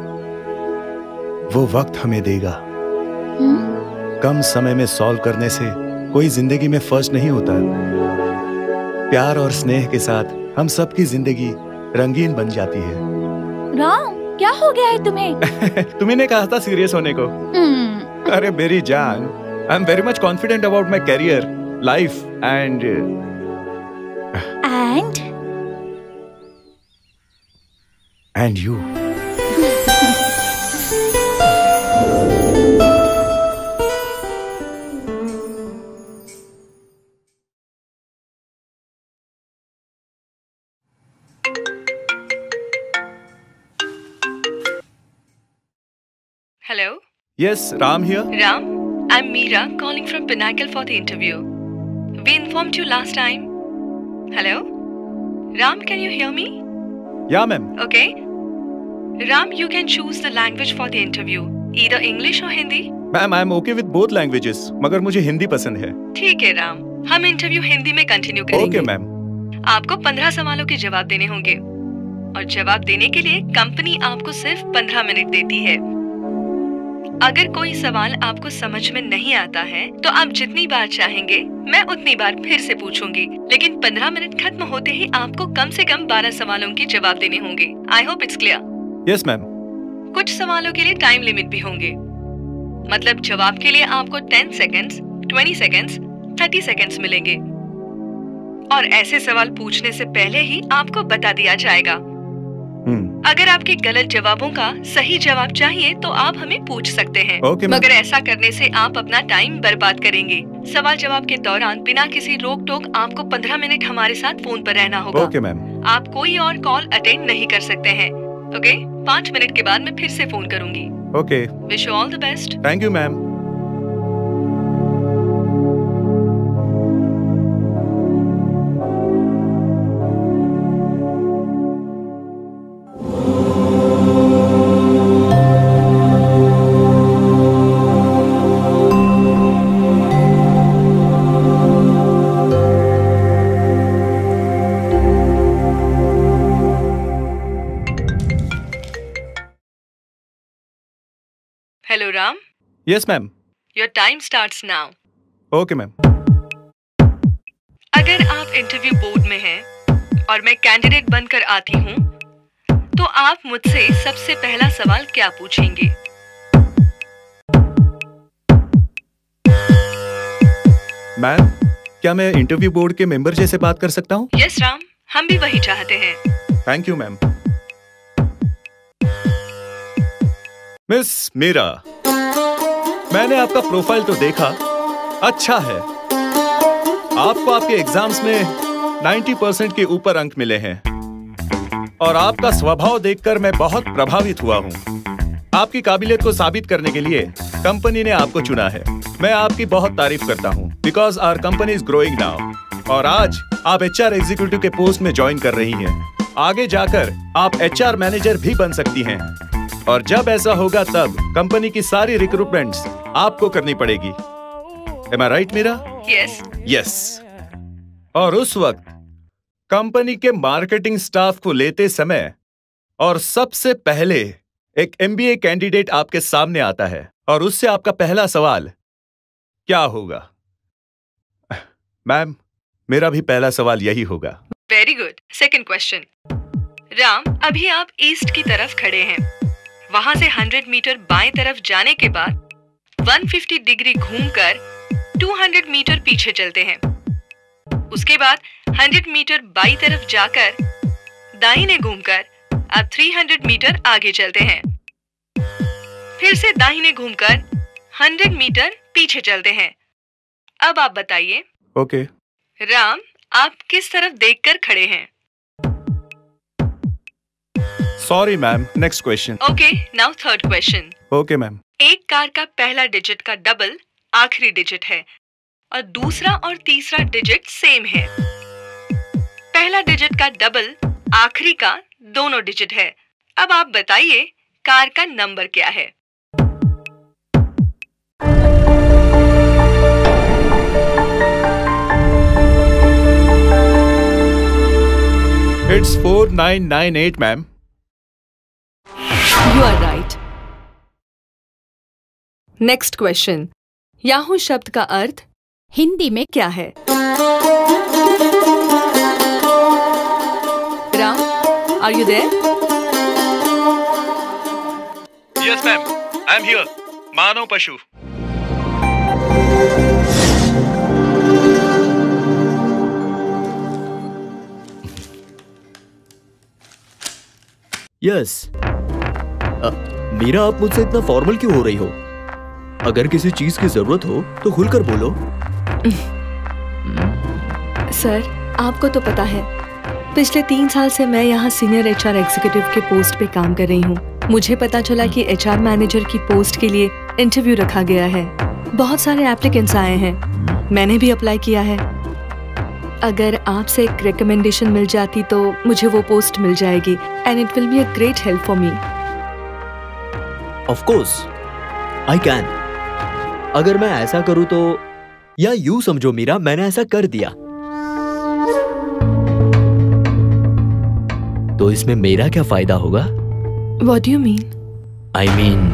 वो वक्त हमें देगा। कम समय में सॉल्व करने से कोई जिंदगी में फर्स्ट नहीं होता। प्यार और स्नेह के साथ हम सबकी जिंदगी रंगीन बन जाती है। राम, क्या हो गया है तुम्हें? तुम्हें कहा था सीरियस होने को। अरे मेरी जान, I am very much confident about my career, life and and and you. Hello? Yes, Ram here. Ram, I'm Meera calling from Pinnacle for the interview. We informed you last time. Hello? Ram, can you hear me? Yeah, ma'am. Okay. Ram, you can choose the language for the interview. Either English or Hindi. Ma'am, I'm okay with both languages, मगर मुझे हिंदी पसंद है। ठीक है राम, हम interview Hindi में continue करेंगे। Okay, ma'am. आपको पंद्रह सवालों के जवाब देने होंगे, और जवाब देने के लिए कंपनी आपको सिर्फ पंद्रह मिनट देती है। अगर कोई सवाल आपको समझ में नहीं आता है तो आप जितनी बार चाहेंगे मैं उतनी बार फिर से पूछूंगी, लेकिन पंद्रह मिनट खत्म होते ही आपको कम से कम बारह सवालों के जवाब देने होंगे। I hope it's clear. Yes ma'am. कुछ सवालों के लिए टाइम लिमिट भी होंगे, मतलब जवाब के लिए आपको ten seconds, twenty seconds, thirty seconds मिलेंगे, और ऐसे सवाल पूछने से पहले ही आपको बता दिया जाएगा। अगर आपके गलत जवाबों का सही जवाब चाहिए तो आप हमें पूछ सकते हैं, okay, मगर ऐसा करने से आप अपना टाइम बर्बाद करेंगे। सवाल जवाब के दौरान बिना किसी रोक टोक आपको पंद्रह मिनट हमारे साथ फोन पर रहना होगा। okay, ma'am. आप कोई और कॉल अटेंड नहीं कर सकते हैं। ओके, पाँच मिनट के बाद मैं फिर से फोन करूंगी। Okay. Wish you all the best. Thank you ma'am. Hello Ram. Yes ma'am. Your time starts now. Okay ma'am. अगर आप इंटरव्यू बोर्ड में हैं और मैं कैंडिडेट बनकर आती हूँ तो आप मुझसे सबसे पहला सवाल क्या पूछेंगे? मैम, क्या मैं इंटरव्यू बोर्ड के मेंबर जैसे बात कर सकता हूँ? यस राम, हम भी वही चाहते हैं। Thank you ma'am. Miss Meera, मैंने आपका प्रोफाइल तो देखा, अच्छा है। आपको आपके एग्जाम्स में नब्बे परसेंट के ऊपर अंक मिले हैं, और आपका स्वभाव देखकर मैं बहुत प्रभावित हुआ हूँ। आपकी काबिलियत को साबित करने के लिए कंपनी ने आपको चुना है। मैं आपकी बहुत तारीफ करता हूँ, because our company is growing now. और आज आप एच आर एग्जीक्यूटिव के पोस्ट में ज्वाइन कर रही हैं। आगे जाकर आप एच आर मैनेजर भी बन सकती हैं, और जब ऐसा होगा तब कंपनी की सारी रिक्रूटमेंट्स आपको करनी पड़ेगी। Am I right, Meera? Yes. Yes. और उस वक्त कंपनी के मार्केटिंग स्टाफ को लेते समय और सबसे पहले एक एम बी ए कैंडिडेट आपके सामने आता है, और उससे आपका पहला सवाल क्या होगा? मैम, मेरा भी पहला सवाल यही होगा। Very good. Second question. Ram, अभी आप ईस्ट की तरफ खड़े हैं। वहां से हंड्रेड मीटर बाएं तरफ जाने के बाद एक सौ पचास डिग्री घूमकर दो सौ मीटर पीछे चलते हैं। उसके बाद सौ मीटर बाईं तरफ जाकर दाहिने घूमकर आप तीन सौ मीटर आगे चलते हैं। फिर से दाहिने घूमकर सौ मीटर पीछे चलते हैं। अब आप बताइए। ओके। राम, आप किस तरफ देखकर खड़े हैं? Sorry ma'am, next question. Okay, now third question. Okay ma'am. एक कार का पहला डिजिट का डबल आखिरी डिजिट है और दूसरा और तीसरा डिजिट सेम है। पहला डिजिट का डबल आखिरी का दोनों डिजिट है। अब आप बताइए कार का नंबर क्या है? It's four nine nine eight, ma'am. You are right. Next question. याहू शब्द का अर्थ हिंदी में क्या है? Ram, are you there? Yes, ma'am. I'm here. मानव पशु। Yes yes. मीरा, आप मुझसे इतना फॉर्मल क्यों हो रही हो? अगर किसी चीज की जरूरत हो तो खुलकर बोलो। सर, आपको तो पता है पिछले तीन साल से मैं यहाँ सीनियर एचआर एग्जीक्यूटिव के पोस्ट पे काम कर रही हूँ। मुझे पता चला कि एचआर मैनेजर की पोस्ट के लिए इंटरव्यू रखा गया है। बहुत सारे एप्लीकेंट्स आए हैं, मैंने भी अप्लाई किया है। अगर आपसे एक रिकमेंडेशन मिल जाती तो मुझे वो पोस्ट मिल जाएगी and it will be a great help for me. Of course I can. अगर मैं ऐसा करूं तो, या यूं समझो मीरा, मैंने ऐसा कर दिया तो इसमें मेरा क्या फायदा होगा? What do you mean? I mean,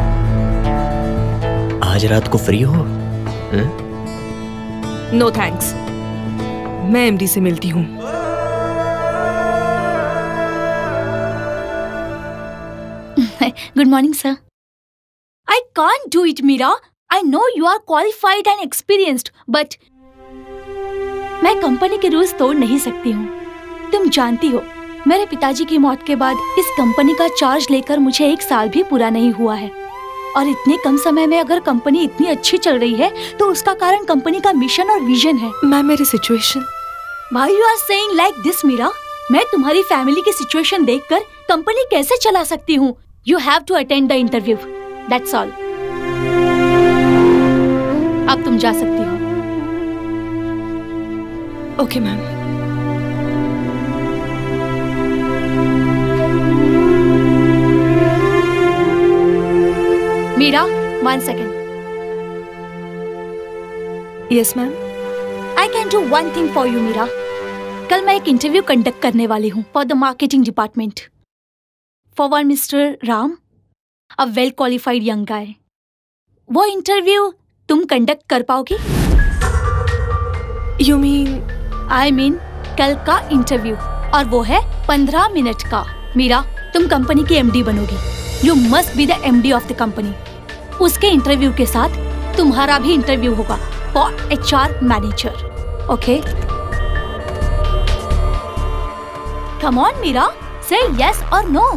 आज रात को फ्री हो? नो थैंक्स, मैं एमडी से मिलती हूँ। Good morning sir. I can't do it Meera. I know you are qualified and experienced, but मैं कंपनी के रूल्स तोड़ नहीं सकती हूँ। तुम जानती हो, मेरे पिताजी की मौत के बाद इस कंपनी का चार्ज लेकर मुझे एक साल भी पूरा नहीं हुआ है, और इतने कम समय में अगर कंपनी इतनी अच्छी चल रही है तो उसका कारण कंपनी का मिशन और विजन है। मैम, मेरी situation. Why you are saying like this, Meera? मैं तुम्हारी फैमिली की सिचुएशन देखकर कंपनी कैसे चला सकती हूँ? You have to attend the interview. That's all. अब तुम जा सकती हो। Okay ma'am. Meera, one second. Yes, ma'am. I can do one thing for you, Meera. कल मैं एक इंटरव्यू कंडक्ट करने वाली हूँ for the marketing department for one mister Ram, a well qualified young guy. वो इंटरव्यू तुम कंडक्ट कर पाओगी? You mean? I mean कल का इंटरव्यू, और वो है पंद्रह मिनट का। मीरा, तुम कंपनी की एमडी बनोगी। You must be the MD of the company. उसके इंटरव्यू के साथ तुम्हारा भी इंटरव्यू होगा for HR manager. Okay? Come on Meera, say yes और no.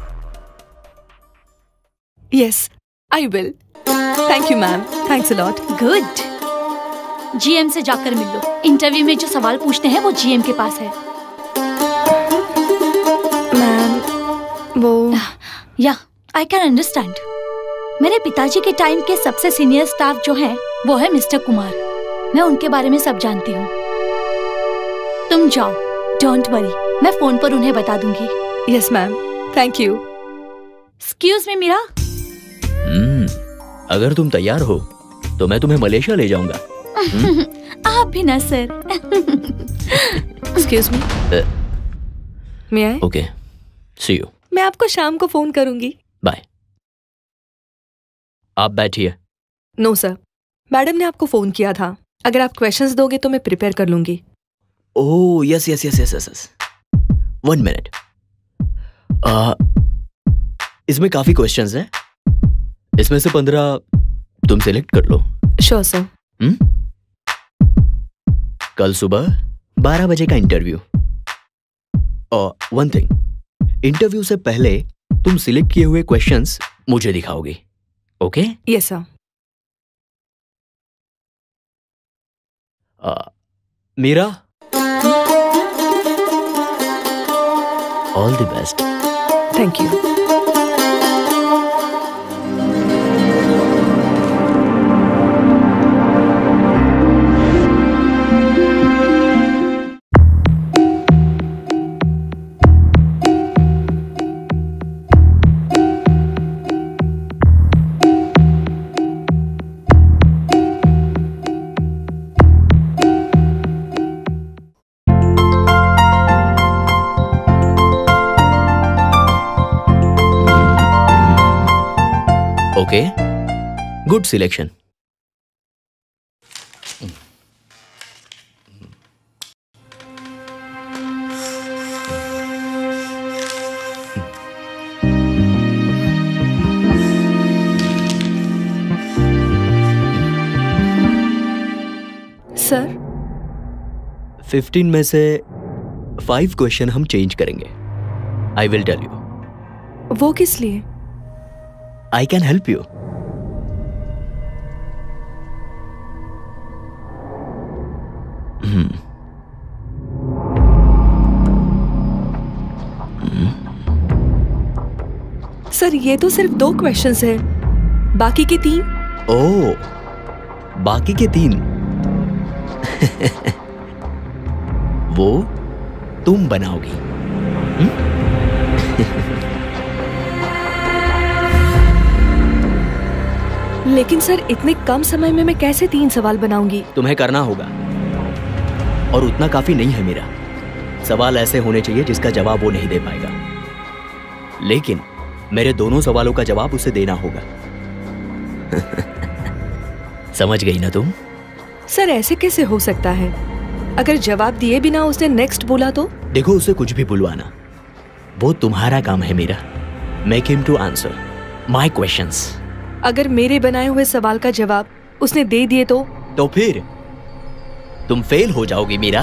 Yes, I will. Thank you ma'am, thanks a lot. Good. GM से जाकर मिल लो। इंटरव्यू में जो सवाल पूछते हैं वो जीएम के पास है। मैम, वो या आई कैन अंडरस्टैंड। मेरे पिताजी के टाइम के सबसे सीनियर स्टाफ जो हैं वो है मिस्टर कुमार। मैं उनके बारे में सब जानती हूँ। तुम जाओ, डोंट वरी, मैं फोन पर उन्हें बता दूंगी। Yes ma'am, thank you. Excuse me Meera. हम्म, अगर तुम तैयार हो तो मैं तुम्हें मलेशिया ले जाऊंगा। आप भी ना sir. Excuse me, may I? Okay, see you. मैं आपको शाम को फोन करूंगी। बाय। आप बैठिए। नो सर, मैडम ने आपको फोन किया था। अगर आप क्वेश्चंस दोगे तो मैं प्रिपेयर कर लूंगी। Oh yes yes yes yes yes. One minute. इसमें काफी क्वेश्चंस हैं। इसमें से पंद्रह तुम सिलेक्ट कर लो। Sure sir. हम्म? कल सुबह बारह बजे का इंटरव्यू। वन थिंग, इंटरव्यू से पहले तुम सिलेक्ट किए हुए क्वेश्चंस मुझे दिखाओगी, okay? Yes sir. Meera, all the best. Thank you. Okay, good selection. Sir, fifteen में से फाइव क्वेश्चन हम चेंज करेंगे। I will tell you. वो किस लिए? I can help you. Hmm. Hmm. Sir, ये तो सिर्फ दो क्वेश्चंस है, बाकी के तीन? ओह, बाकी के तीन वो तुम बनाओगी। hmm? लेकिन सर, इतने कम समय में मैं कैसे तीन सवाल बनाऊंगी? तुम्हें करना होगा, और उतना काफी नहीं है मेरा। सवाल ऐसे होने चाहिए जिसका जवाब वो नहीं दे पाएगा, लेकिन मेरे दोनों सवालों का जवाब उसे देना होगा। समझ गई ना तुम? सर, ऐसे कैसे हो सकता है? अगर जवाब दिए बिना उसने नेक्स्ट बोला तो? देखो, उसे कुछ भी बुलवाना वो तुम्हारा काम है मेरा। Make him to answer my questions. अगर मेरे बनाए हुए सवाल का जवाब उसने दे दिए तो? तो फिर तुम फेल हो जाओगी मीरा।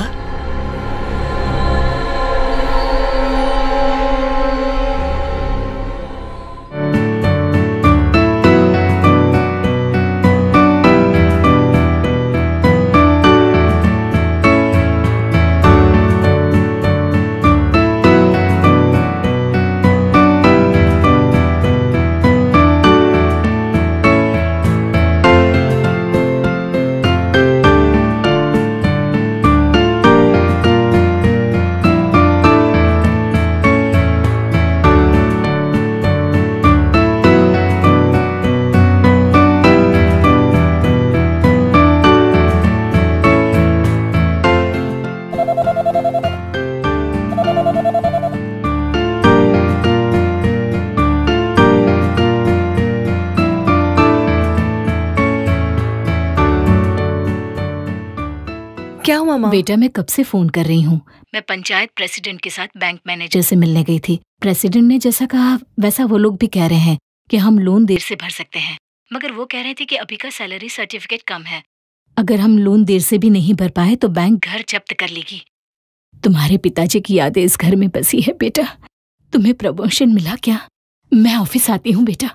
क्या हुआ माँ? बेटा, मैं कब से फोन कर रही हूँ। मैं पंचायत प्रेसिडेंट के साथ बैंक मैनेजर से मिलने गई थी। प्रेसिडेंट ने जैसा कहा वैसा वो लोग भी कह रहे हैं कि हम लोन देर से भर सकते हैं, मगर वो कह रहे थे कि अभी का सैलरी सर्टिफिकेट कम है। अगर हम लोन देर से भी नहीं भर पाए तो बैंक घर जब्त कर लेगी। तुम्हारे पिताजी की यादें इस घर में बसी है बेटा। तुम्हें प्रमोशन मिला क्या? मैं ऑफिस आती हूँ बेटा।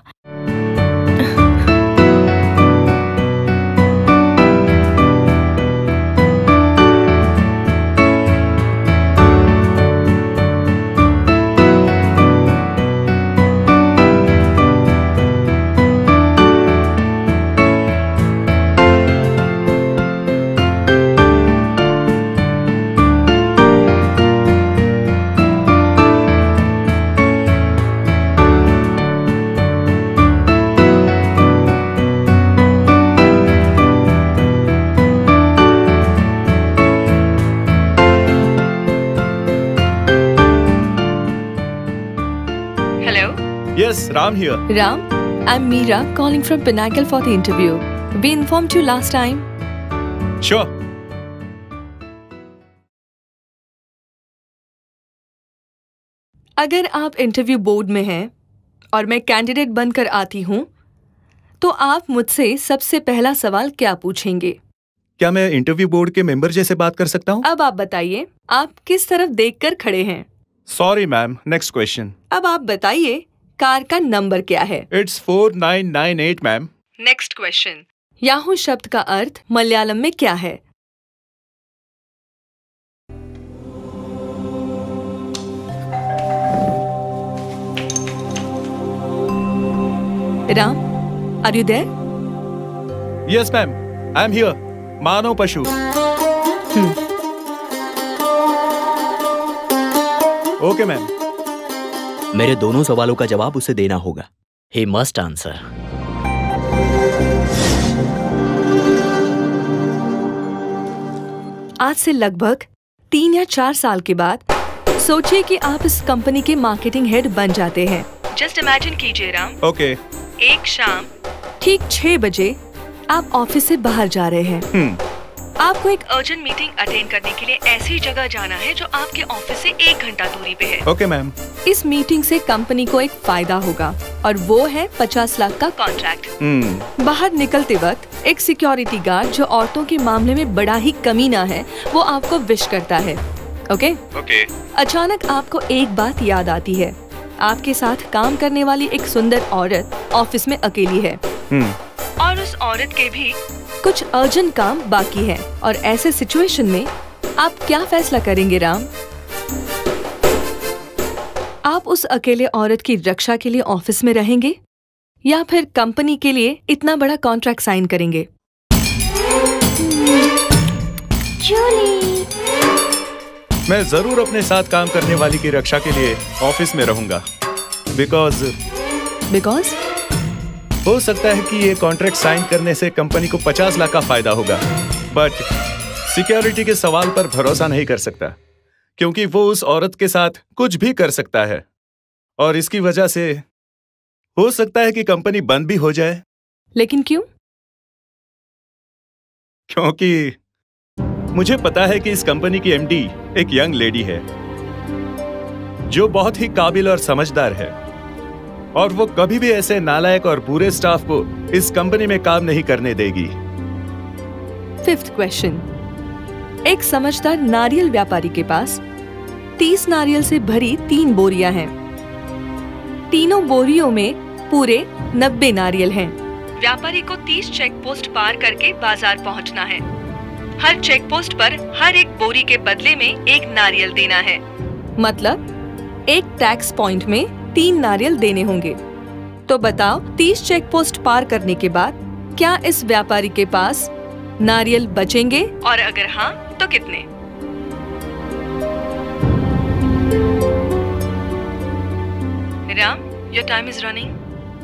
Yes, Ram here. Ram, I'm Meera calling from Pinnacle for the interview. We informed you last time. Sure. अगर आप इंटरव्यू बोर्ड में हैं और मैं कैंडिडेट बनकर आती हूँ, तो आप मुझसे सबसे पहला सवाल क्या पूछेंगे? क्या मैं इंटरव्यू बोर्ड के मेंबर जैसे बात कर सकता हूँ? अब आप बताइए, आप किस तरफ देखकर खड़े हैं? Sorry ma'am, next question. अब आप बताइए कार का नंबर क्या है? It's four nine nine eight ma'am. Next question. याहू शब्द का अर्थ मलयालम में क्या है? Ram, are you there? Yes ma'am, I am here. मानव पशु। Okay ma'am. मेरे दोनों सवालों का जवाब उसे देना होगा। He must answer. आज से लगभग तीन या चार साल के बाद सोचिए कि आप इस कंपनी के मार्केटिंग हेड बन जाते हैं। जस्ट इमेजिन कीजिए राम। ओके। एक शाम ठीक छह बजे आप ऑफिस से बाहर जा रहे हैं। hmm. आपको एक अर्जेंट मीटिंग अटेंड करने के लिए ऐसी जगह जाना है जो आपके ऑफिस से एक घंटा दूरी पे है। Okay ma'am. इस मीटिंग से कंपनी को एक फायदा होगा और वो है पचास लाख का कॉन्ट्रैक्ट। hmm. बाहर निकलते वक्त एक सिक्योरिटी गार्ड जो औरतों के मामले में बड़ा ही कमीना है, वो आपको विश करता है। Okay okay. अचानक आपको एक बात याद आती है। आपके साथ काम करने वाली एक सुंदर औरत ऑफिस में अकेली है। hmm. और उस औरत के भी कुछ अर्जेंट काम बाकी है और ऐसे सिचुएशन में आप क्या फैसला करेंगे राम? आप उस अकेले औरत की रक्षा के लिए ऑफिस में रहेंगे या फिर कंपनी के लिए इतना बड़ा कॉन्ट्रैक्ट साइन करेंगे? जूली। मैं जरूर अपने साथ काम करने वाली की रक्षा के लिए ऑफिस में रहूंगा। बिकॉज बिकॉज हो सकता है कि ये कॉन्ट्रैक्ट साइन करने से कंपनी को पचास लाख का फायदा होगा, बट सिक्योरिटी के सवाल पर भरोसा नहीं कर सकता क्योंकि वो उस औरत के साथ कुछ भी कर सकता है और इसकी वजह से हो सकता है कि कंपनी बंद भी हो जाए। लेकिन क्यों? क्योंकि मुझे पता है कि इस कंपनी की एमडी एक यंग लेडी है जो बहुत ही काबिल और समझदार है और वो कभी भी ऐसे नालायक और बुरे स्टाफ को इस कंपनी में काम नहीं करने देगी। Fifth question. एक समझदार नारियल व्यापारी के पास तीस नारियल से भरी तीन बोरियां हैं। तीनों बोरियों में पूरे नब्बे नारियल हैं। व्यापारी को तीस चेक पोस्ट पार करके बाजार पहुंचना है। हर चेक पोस्ट पर हर एक बोरी के बदले में एक नारियल देना है। मतलब एक टैक्स पॉइंट में तीन नारियल देने होंगे। तो बताओ तीस चेक पोस्ट पार करने के बाद क्या इस व्यापारी के पास नारियल बचेंगे? और अगर हाँ तो कितने? Ram, your time is running.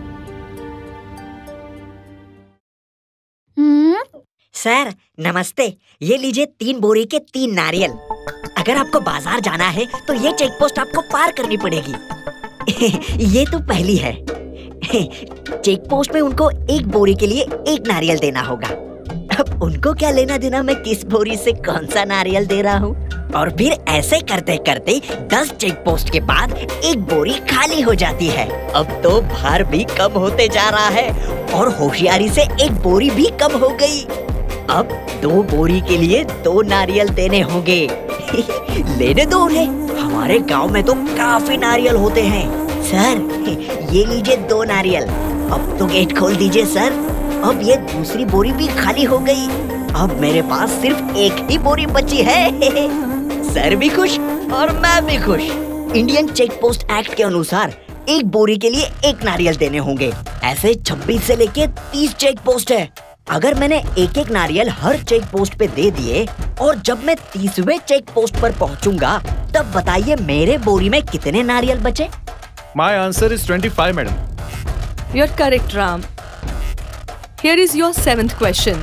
Sir नमस्ते, ये लीजिए तीन बोरी के तीन नारियल। अगर आपको बाजार जाना है तो ये चेक पोस्ट आपको पार करनी पड़ेगी। ये तो पहली है। चेक पोस्ट में उनको एक बोरी के लिए एक नारियल देना होगा। अब उनको क्या लेना देना मैं किस बोरी से कौन सा नारियल दे रहा हूँ। और फिर ऐसे करते करते दस चेक पोस्ट के बाद एक बोरी खाली हो जाती है। अब तो भार भी कम होते जा रहा है और होशियारी से एक बोरी भी कम हो गई। अब दो बोरी के लिए दो नारियल देने होंगे। लेने दो उन्हें, हमारे गांव में तो काफी नारियल होते हैं। सर ये लीजिए दो नारियल। अब तो गेट खोल दीजिए सर। अब ये दूसरी बोरी भी खाली हो गई। अब मेरे पास सिर्फ एक ही बोरी बची है। सर भी खुश और मैं भी खुश। इंडियन चेक पोस्ट एक्ट के अनुसार एक बोरी के लिए एक नारियल देने होंगे। ऐसे छब्बीस से लेके तीस चेक पोस्ट है। अगर मैंने एक एक नारियल हर चेक पोस्ट पे दे दिए और जब मैं तीसवें चेक पोस्ट पर पहुंचूंगा तब बताइए मेरे बोरी में कितने नारियल बचे? My answer is twenty-five, madam. You're correct, Ram. Here is your seventh question.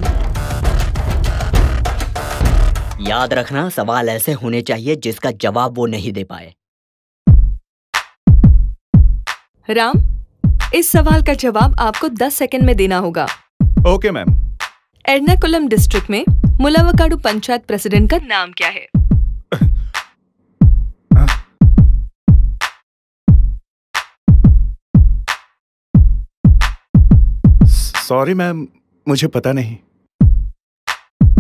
याद रखना सवाल ऐसे होने चाहिए जिसका जवाब वो नहीं दे पाए। राम, इस सवाल का जवाब आपको दस सेकंड में देना होगा। Okay ma'am. एर्नाकुलम डिस्ट्रिक्ट में मुलावकाडु पंचायत प्रेसिडेंट का नाम क्या है? सॉरी मैम, मुझे पता नहीं।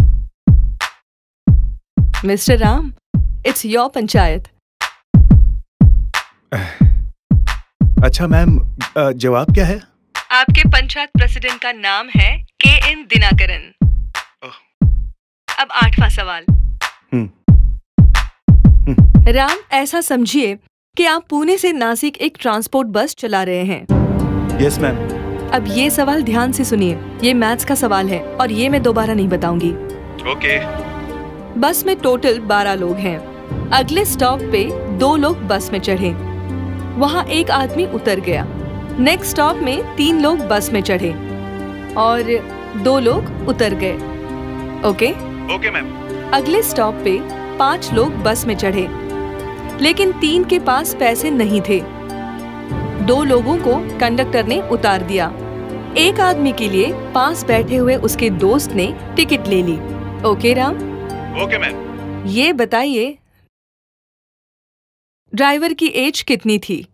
Mister Ram, it's your panchayat. अच्छा मैम, जवाब क्या है? आपके पंचायत प्रेसिडेंट का नाम है के एन दिनाकरन। अब आठवां सवाल। राम, ऐसा समझिए कि आप पुणे से नासिक एक ट्रांसपोर्ट बस चला रहे हैं। Yes ma'am. अब ये सवाल ध्यान से सुनिए, ये मैथ्स का सवाल है और ये मैं दोबारा नहीं बताऊंगी। ओके। बस में टोटल बारह लोग हैं। अगले स्टॉप पे दो लोग बस में चढ़े, वहाँ एक आदमी उतर गया। नेक्स्ट स्टॉप में तीन लोग बस में चढ़े और दो लोग उतर गए। Okay okay ma'am. अगले स्टॉप पे पांच लोग बस में चढ़े, लेकिन तीन के पास पैसे नहीं थे। दो लोगों को कंडक्टर ने उतार दिया। एक आदमी के लिए पास बैठे हुए उसके दोस्त ने टिकट ले ली। ओके राम? Okay ma'am. ये बताइए, ड्राइवर की एज कितनी थी?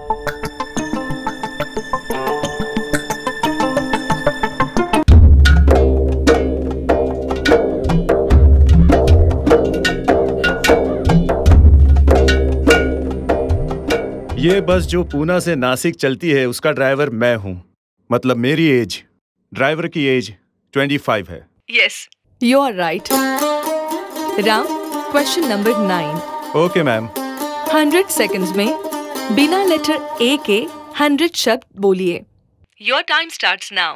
ये बस जो पूना से नासिक चलती है उसका ड्राइवर मैं हूँ। मतलब मेरी एज, ड्राइवर की एज पच्चीस है। Yes, you are right. Ram, question number nine. Okay ma'am. Hundred seconds में बिना लेटर ए के हंड्रेड शब्द बोलिए। Your time starts now.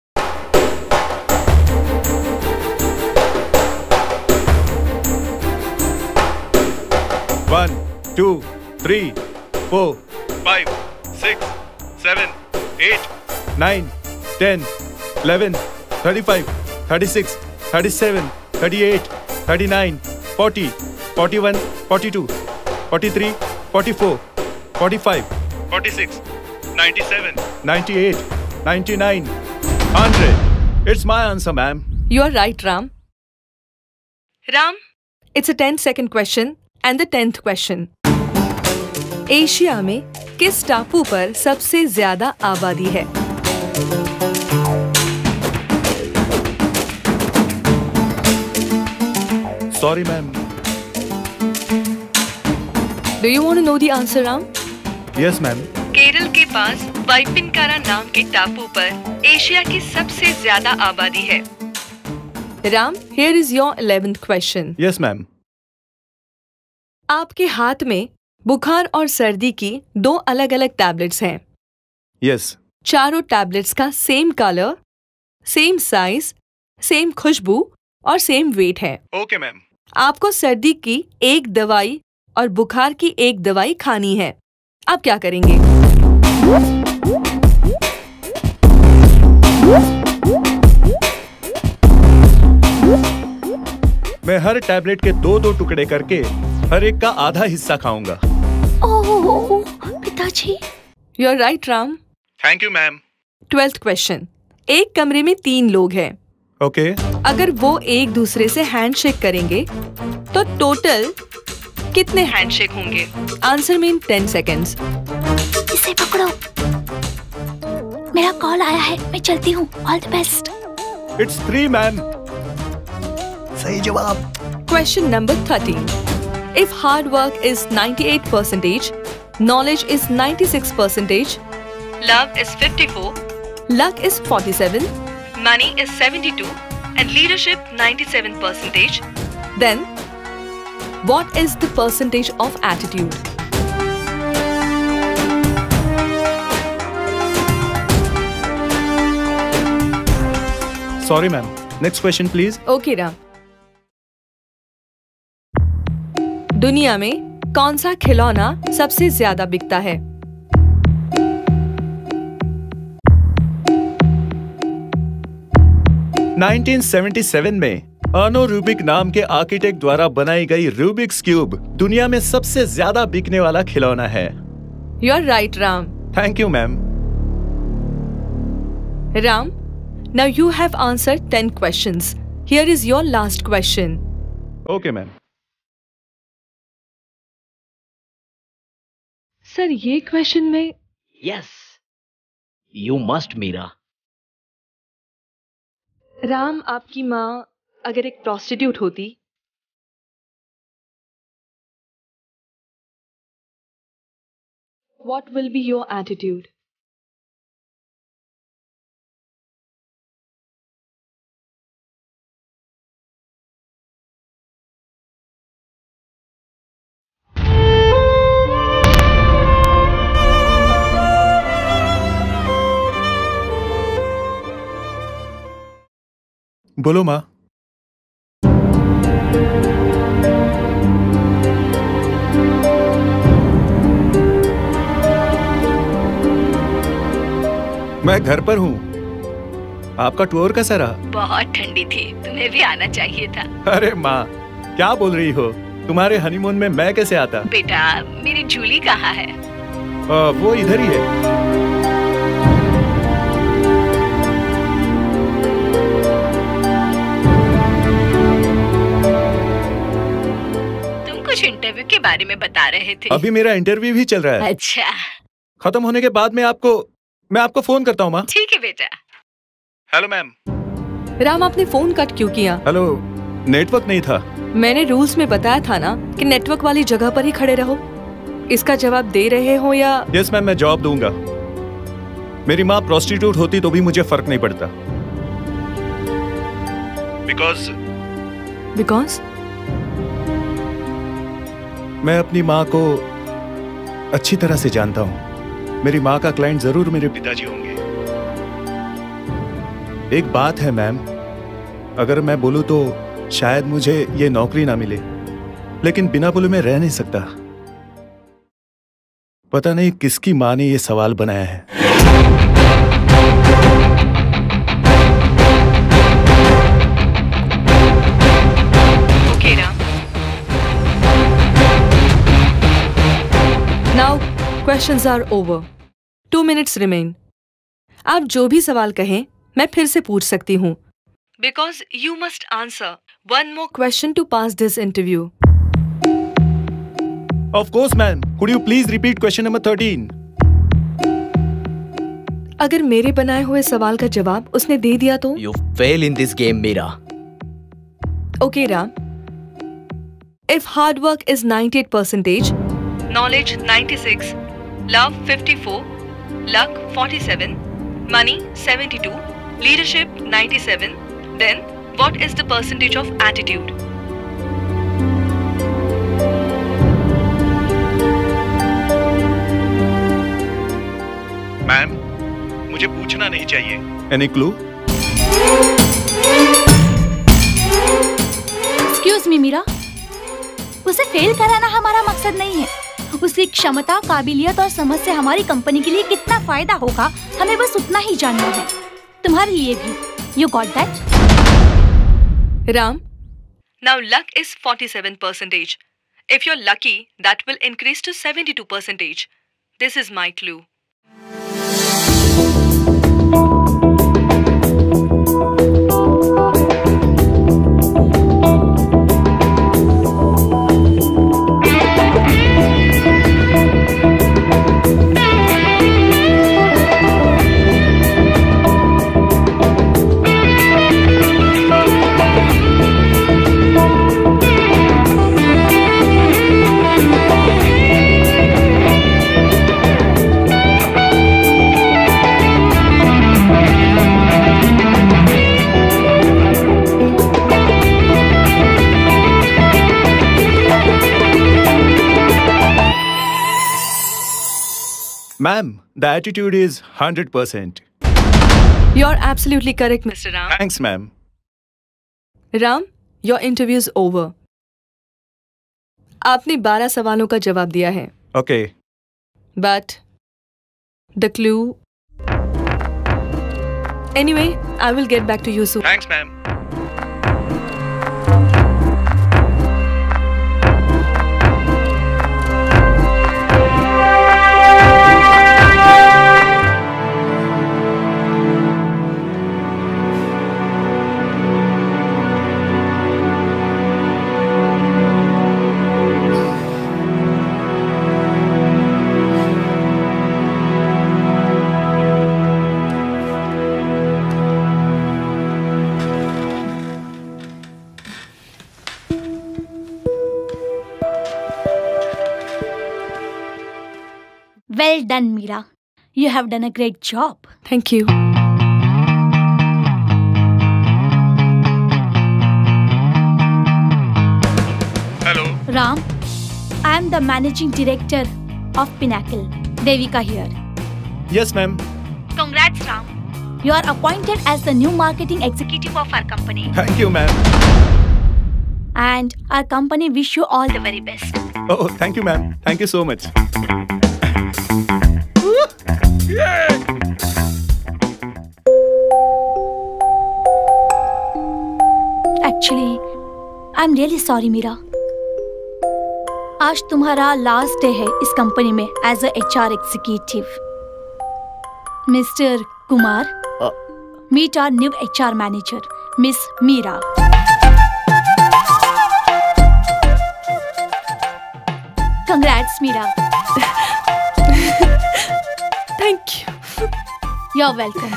One, two, three, four, five, six, seven, eight, nine, ten, eleven, thirty-five, thirty-six, thirty-seven, thirty-eight, thirty-nine, forty, forty-one, forty-two, forty-three, forty-four, forty-five, forty-six, ninety-seven, ninety-eight, ninety-nine, one hundred. It's my answer, ma'am. You are right, Ram. Ram, it's a ten second question and the tenth question. Asia में किस टापू पर सबसे ज्यादा आबादी है? Sorry, ma'am. Do you want to know the answer, Ram? Yes, ma'am. Kerala के पास वाइपिनकारा नाम के टापू पर एशिया की सबसे ज्यादा आबादी है। Ram, here is your eleventh question. Yes, ma'am. आपके हाथ में बुखार और सर्दी की दो अलग अलग टैबलेट्स हैं। यस। चारों टैबलेट्स का same colour, same size, same खुशबू और सेम वेट है। Okay ma'am. आपको सर्दी की एक दवाई और बुखार की एक दवाई खानी है। आप क्या करेंगे? मैं हर टैबलेट के दो दो टुकड़े करके हर एक का आधा हिस्सा खाऊंगा। ओह पिताजी। You are right Ram. Thank you ma'am. Twelfth question. एक कमरे में तीन लोग हैं। ओके। अगर वो एक दूसरे से हैंडशेक करेंगे तो टोटल कितने हैंडशेक होंगे? आंसर में इन टेन सेकेंड्स। इसे पकड़ो। मेरा कॉल आया है, मैं चलती हूँ। All the best. It's three ma'am. सही जवाब। Question number thirty. If hard work is ninety-eight percent, knowledge is ninety-six percent, love is fifty-four, luck is forty-seven, money is seventy-two, and leadership ninety-seven percent, then what is the percentage of attitude? Sorry ma'am. Next question please. Okay Ram. दुनिया में कौन सा खिलौना सबसे ज्यादा बिकता है? Nineteen seventy seven में अर्नो रूबिक नाम के आर्किटेक्ट द्वारा बनाई गई रूबिक्स क्यूब दुनिया में सबसे ज्यादा बिकने वाला खिलौना है। You are right, Ram. Thank you, ma'am. Ram, now you have answered ten questions. Here is your last question. Okay, ma'am. Sir ये क्वेश्चन में yes you must Meera. Ram, आपकी माँ अगर एक प्रोस्टिट्यूट होती What will be your attitude? बोलो माँ। मैं घर पर हूँ। आपका टूर कैसा रहा? बहुत ठंडी थी, तुम्हें भी आना चाहिए था। अरे माँ, क्या बोल रही हो? तुम्हारे हनीमून में मैं कैसे आता? बेटा, मेरी जूली कहाँ है? आ, वो इधर ही है। कुछ इंटरव्यू के बारे में बता रहे थे। अभी मेरा इंटरव्यू भी चल रहा है। अच्छा। खत्म होने के बाद में आपको मैं आपको फोन करता हूँ माँ। ठीक है बेटा। Hello ma'am. राम, आपने फोन कट क्यों किया? हेलो, नेटवर्क नहीं था। मैंने रूल्स में बताया था ना कि नेटवर्क वाली जगह पर ही खड़े रहो। इसका जवाब दे रहे हो या? यस मैम, मैं जवाब दूंगा। मेरी माँ प्रोस्टिट्यूट होती तो भी मुझे फर्क नहीं पड़ता। बिकॉज बिकॉज मैं अपनी माँ को अच्छी तरह से जानता हूँ। मेरी माँ का क्लाइंट जरूर मेरे पिताजी होंगे। एक बात है मैम, अगर मैं बोलूँ तो शायद मुझे ये नौकरी ना मिले, लेकिन बिना बोले मैं रह नहीं सकता। पता नहीं किसकी माँ ने ये सवाल बनाया है। Okay Ram. Now questions are over. Two minutes remain. आप जो भी सवाल कहें मैं फिर से पूछ सकती हूँ। Because you must answer one more question to pass this interview. Of course, ma'am. Could you please repeat question number thirteen? अगर मेरे बनाए हुए सवाल का जवाब उसने दे दिया तो? You fail in this game, Meera. Okay, Ram. If hard work is ninety-eight percent, knowledge ninety-six, love fifty-four, luck forty-seven, money seventy-two, leadership ninety-seven, then what is the percentage of attitude? Ma'am, मुझे पूछना नहीं चाहिए। Any clue? Excuse me, Meera. उसे fail कराना हमारा मकसद नहीं है। उसकी क्षमता, काबिलियत और समझ से हमारी कंपनी के लिए कितना फायदा होगा, हमें बस उतना ही जानना है। तुम्हारे लिए भी। You got that? Ram. Now luck is forty-seven percent. If you're lucky, that will increase to seventy-two percent. This is my clue. Ma'am, the attitude is one hundred percent. You're absolutely correct, Mister Ram. Thanks, ma'am. Ram, your interview is over. आपने बारह सवालों का जवाब दिया है। Okay. But the clue. Anyway, I will get back to you soon. Thanks, ma'am. done, Meera. You have done a great job. Thank you. Hello. Ram, I am the managing director of Pinnacle. Devika here. Yes, ma'am. Congrats, Ram. You are appointed as the new marketing executive of our company. Thank you, ma'am. And our company wish you all the very best. Oh, thank you, ma'am. Thank you so much. Actually, I'm really sorry, Meera. आज तुम्हारा last day है इस company में as a HR executive. Mister Kumar, meet our new HR manager, miss Meera. Congrats, Meera. Thank you. You're welcome.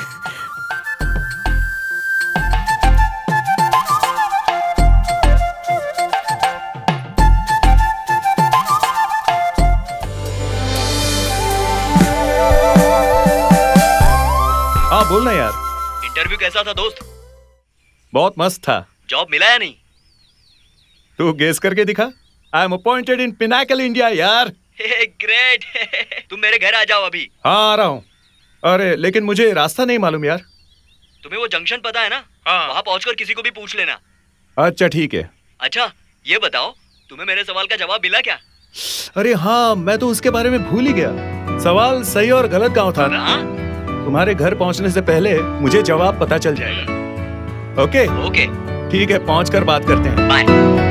हाँ बोलना यार. Interview कैसा था दोस्त? बहुत मस्त था. जॉब मिला या नहीं? तू गेस करके दिखा. I am appointed in Pinnacle India यार. ग्रेट. तुम मेरे घर आ जाओ अभी. हाँ आ रहा हूँ. अरे लेकिन मुझे रास्ता नहीं मालूम यार. तुम्हें वो जंक्शन पता है ना? हाँ. वहाँ पहुँचकर किसी को भी पूछ लेना. अच्छा ठीक है. अच्छा ये बताओ, तुम्हें मेरे सवाल का जवाब मिला क्या? अरे हाँ, मैं तो उसके बारे में भूल ही गया. सवाल सही और गलत गाँव था ना. तुम्हारे घर पहुँचने से पहले मुझे जवाब पता चल जाएगा. ओके ओके ठीक है, पहुँच कर बात करते हैं. बाय.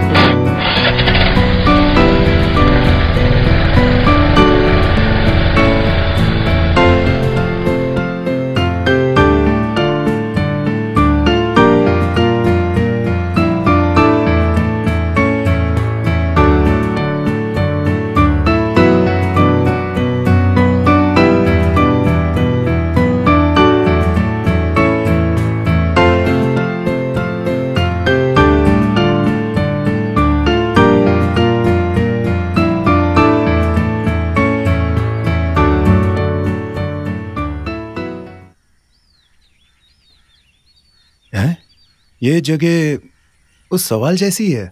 ये जगह उस सवाल जैसी है.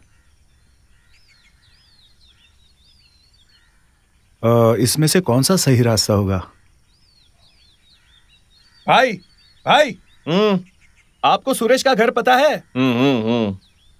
आ, इसमें से कौन सा सही रास्ता होगा? भाई भाई, हम्म आपको सुरेश का घर पता है? हम्म हम्म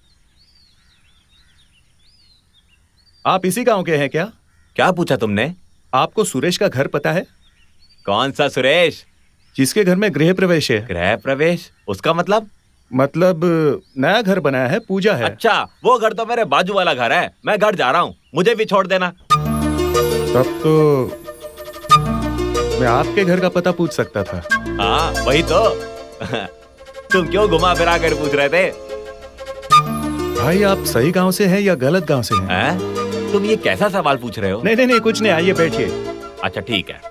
आप इसी गांव के हैं क्या? क्या पूछा तुमने? आपको सुरेश का घर पता है? कौन सा सुरेश? जिसके घर में गृह प्रवेश है. गृह प्रवेश? उसका मतलब? मतलब नया घर बनाया है, पूजा है. अच्छा, वो घर तो मेरे बाजू वाला घर है. मैं घर जा रहा हूँ, मुझे भी छोड़ देना. तब तो मैं आपके घर का पता पूछ सकता था. हाँ वही तो. तुम क्यों घुमा फिरा कर पूछ रहे थे? भाई आप सही गांव से हैं या गलत गांव से हैं? है? तुम ये कैसा सवाल पूछ रहे हो? नहीं नहीं नहीं कुछ नहीं, आइए बैठिए. अच्छा ठीक है.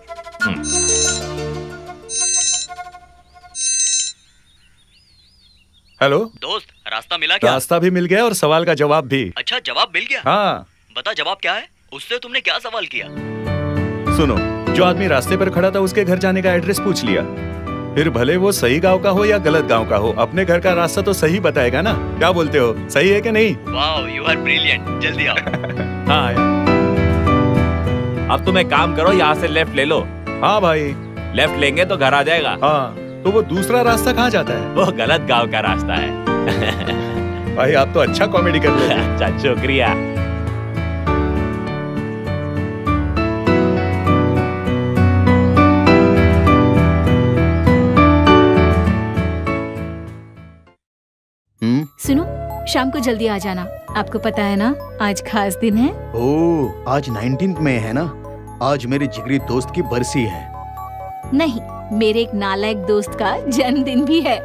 हेलो दोस्त, रास्ता मिला क्या? रास्ता भी मिल गया और सवाल का जवाब भी. अच्छा जवाब मिल गया? हाँ. बता जवाब क्या है? उससे तुमने क्या सवाल किया? सुनो, जो आदमी रास्ते पर खड़ा था उसके घर जाने का एड्रेस पूछ लिया. फिर भले वो सही गांव का हो या गलत गांव का हो, अपने घर का रास्ता तो सही बताएगा ना. क्या बोलते हो, सही है कि नहीं? Wow, you are brilliant. जल्दी आओ. हाँ. अब तुम एक काम करो, यहाँ से लेफ्ट ले लो. हाँ भाई. लेफ्ट लेंगे तो घर आ जाएगा. हाँ. तो वो दूसरा रास्ता कहाँ जाता है? वो गलत गांव का रास्ता है. भाई आप तो अच्छा कॉमेडी कर रहे हैं. अच्छा शुक्रिया. सुनो, शाम को जल्दी आ जाना. आपको पता है ना आज खास दिन है. ओह, आज नाइनटीन्थ में है ना. आज मेरे जिगरी दोस्त की बरसी है. नहीं, मेरे एक नालायक दोस्त का जन्मदिन भी है.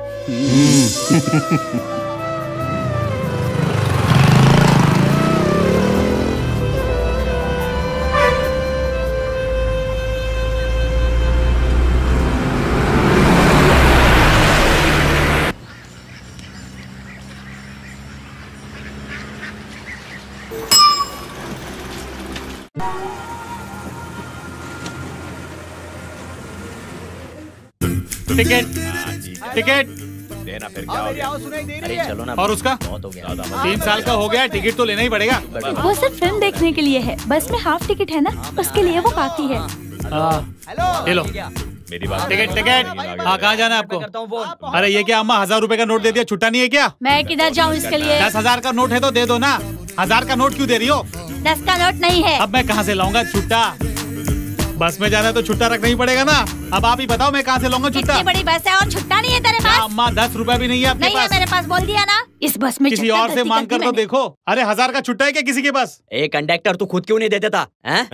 टिकट टिकट देना फिर क्या हो गया? अरे चलो ना। और उसका तीन साल का हो गया, टिकट तो लेना ही पड़ेगा। वो सिर्फ फिल्म देखने के लिए है, बस में हाफ टिकट है ना, उसके लिए वो काफी है। ये लो मेरी बात। Ticket ticket. हाँ, कहाँ जाना है आपको? अरे ये क्या अम्मा, हजार रुपए का नोट दे दिया, छुट्टा नहीं है क्या? मैं किधर जाऊँ इसके लिए? दस हजार का नोट है तो दे दो ना। हजार का नोट क्यों दे रही हो? दस का नोट नहीं है। अब मैं कहाँ से लाऊंगा छुट्टा? बस में जाना है तो छुट्टा रखना ही पड़ेगा ना। अब आप ही बताओ मैं कहाँ से लाऊंगा छुट्टा? इतनी बड़ी बस है और छुट्टा नहीं है तेरे पास? अम्मा दस रुपए भी नहीं है आपके नहीं पास? है मेरे पास, बोल दिया ना। इस बस में किसी और से मांग कर तो देखो। अरे हजार का छुट्टा है क्या किसी के पास? ए कंडक्टर, तू खुद क्यों नहीं दे देता?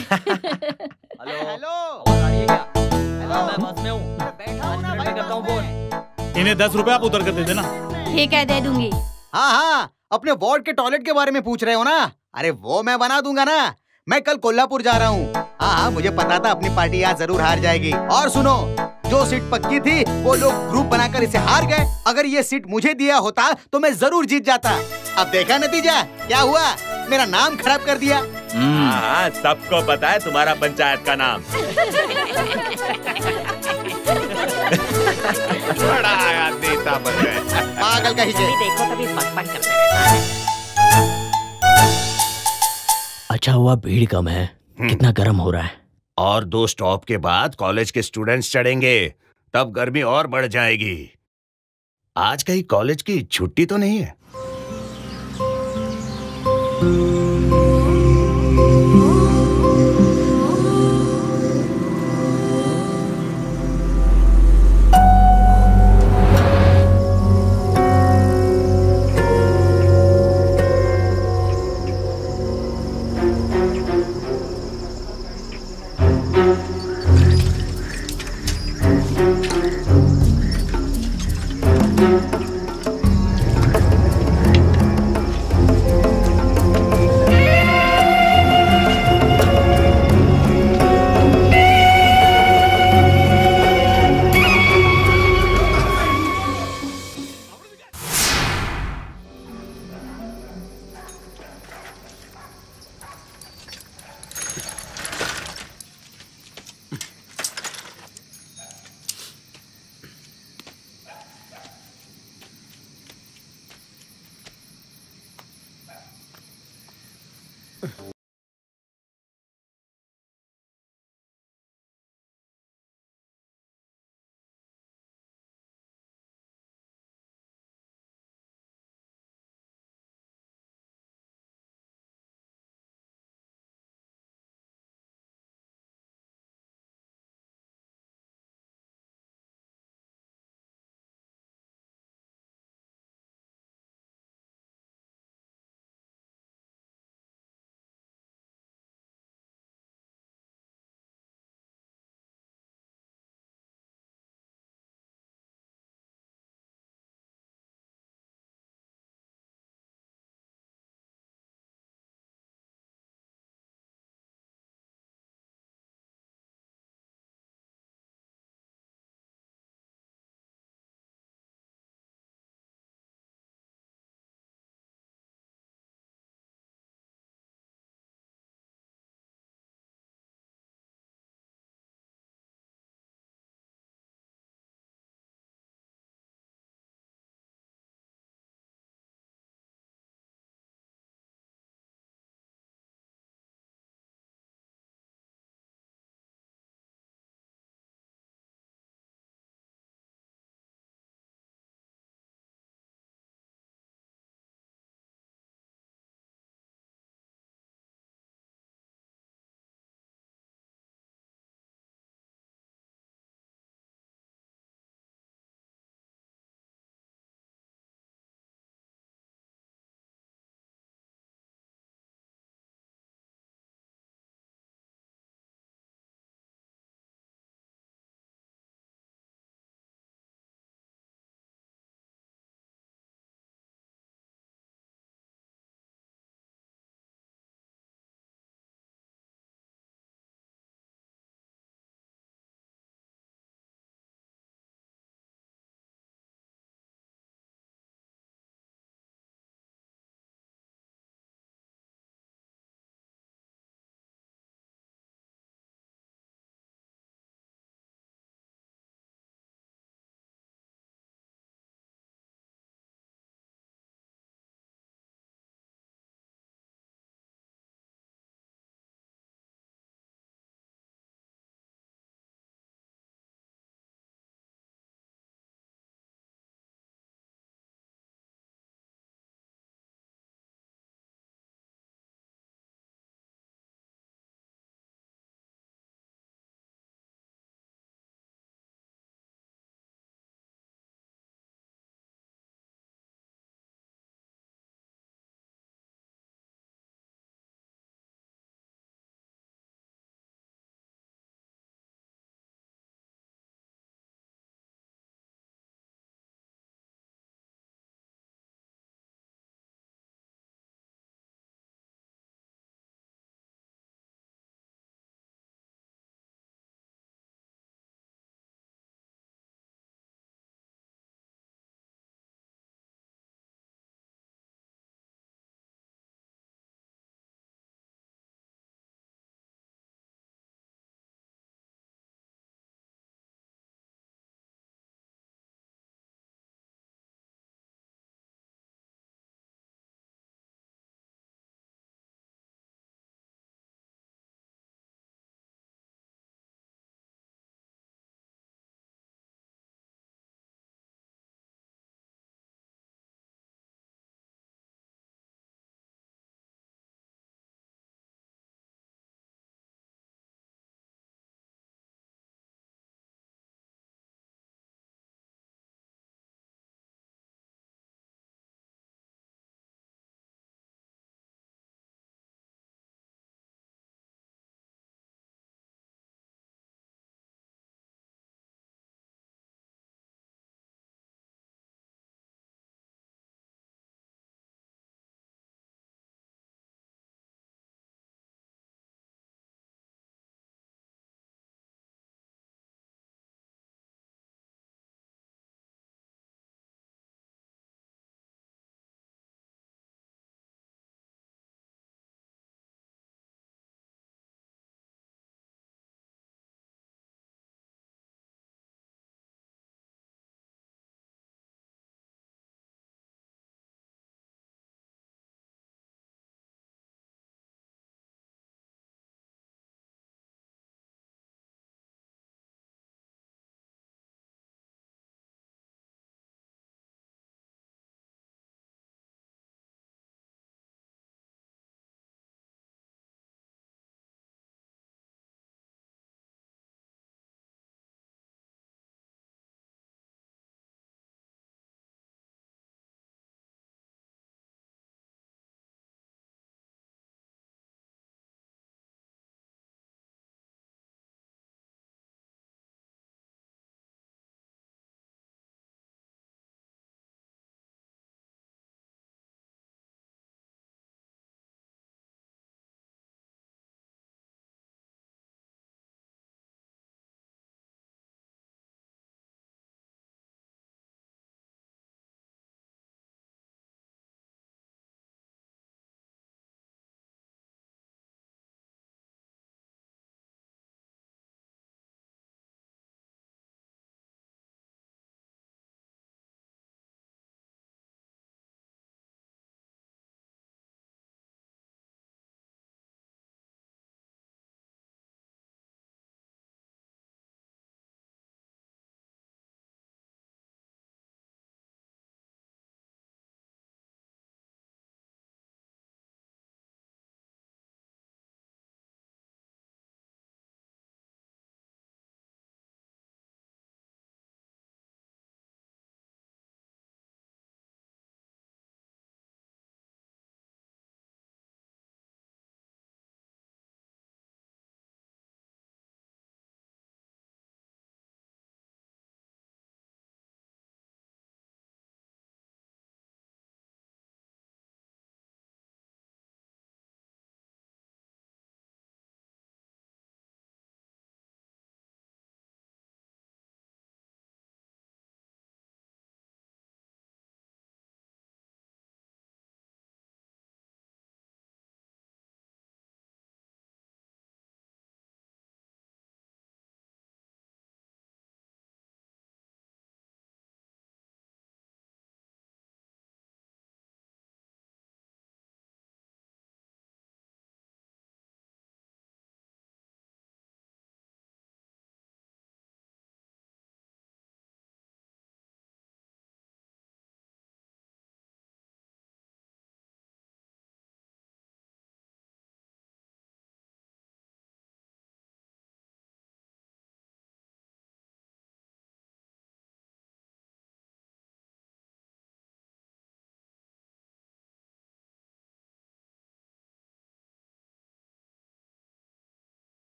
इन्हें दस रुपए आप उतर कर दे देना। ठीक है, दे दूंगी। हाँ हाँ, अपने वार्ड के टॉयलेट के बारे में पूछ रहे हो ना? अरे वो मैं बना दूंगा ना। मैं कल कोल्हापुर जा रहा हूँ। हाँ हाँ, मुझे पता था अपनी पार्टी यहाँ जरूर हार जाएगी। और सुनो, जो सीट पक्की थी वो लोग ग्रुप बनाकर इसे हार गए। अगर ये सीट मुझे दिया होता तो मैं जरूर जीत जाता। अब देखा नतीजा क्या हुआ? मेरा नाम खराब कर दिया। हाँ हाँ, सबको पता है तुम्हारा पंचायत का नाम। बड़ा आया नेता बन गए। पागल कहीं से। देखो तभी पक-पक करते रहता है। अच्छा हुआ भीड़ कम है, कितना गर्म हो रहा है। और दो स्टॉप के बाद कॉलेज के स्टूडेंट्स चढ़ेंगे, तब गर्मी और बढ़ जाएगी। आज कहीं कॉलेज की छुट्टी तो नहीं है?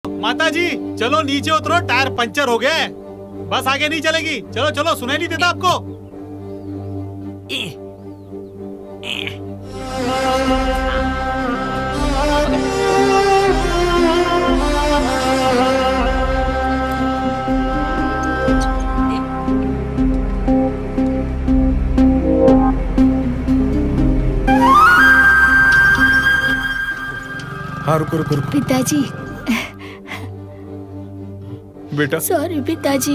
माता जी चलो नीचे उतरो, टायर पंचर हो गया है, बस आगे नहीं चलेगी। चलो चलो, सुनाई नहीं देता आपको? हाँ रुको रुको रुको। पिताजी। बेटा सॉरी पिताजी।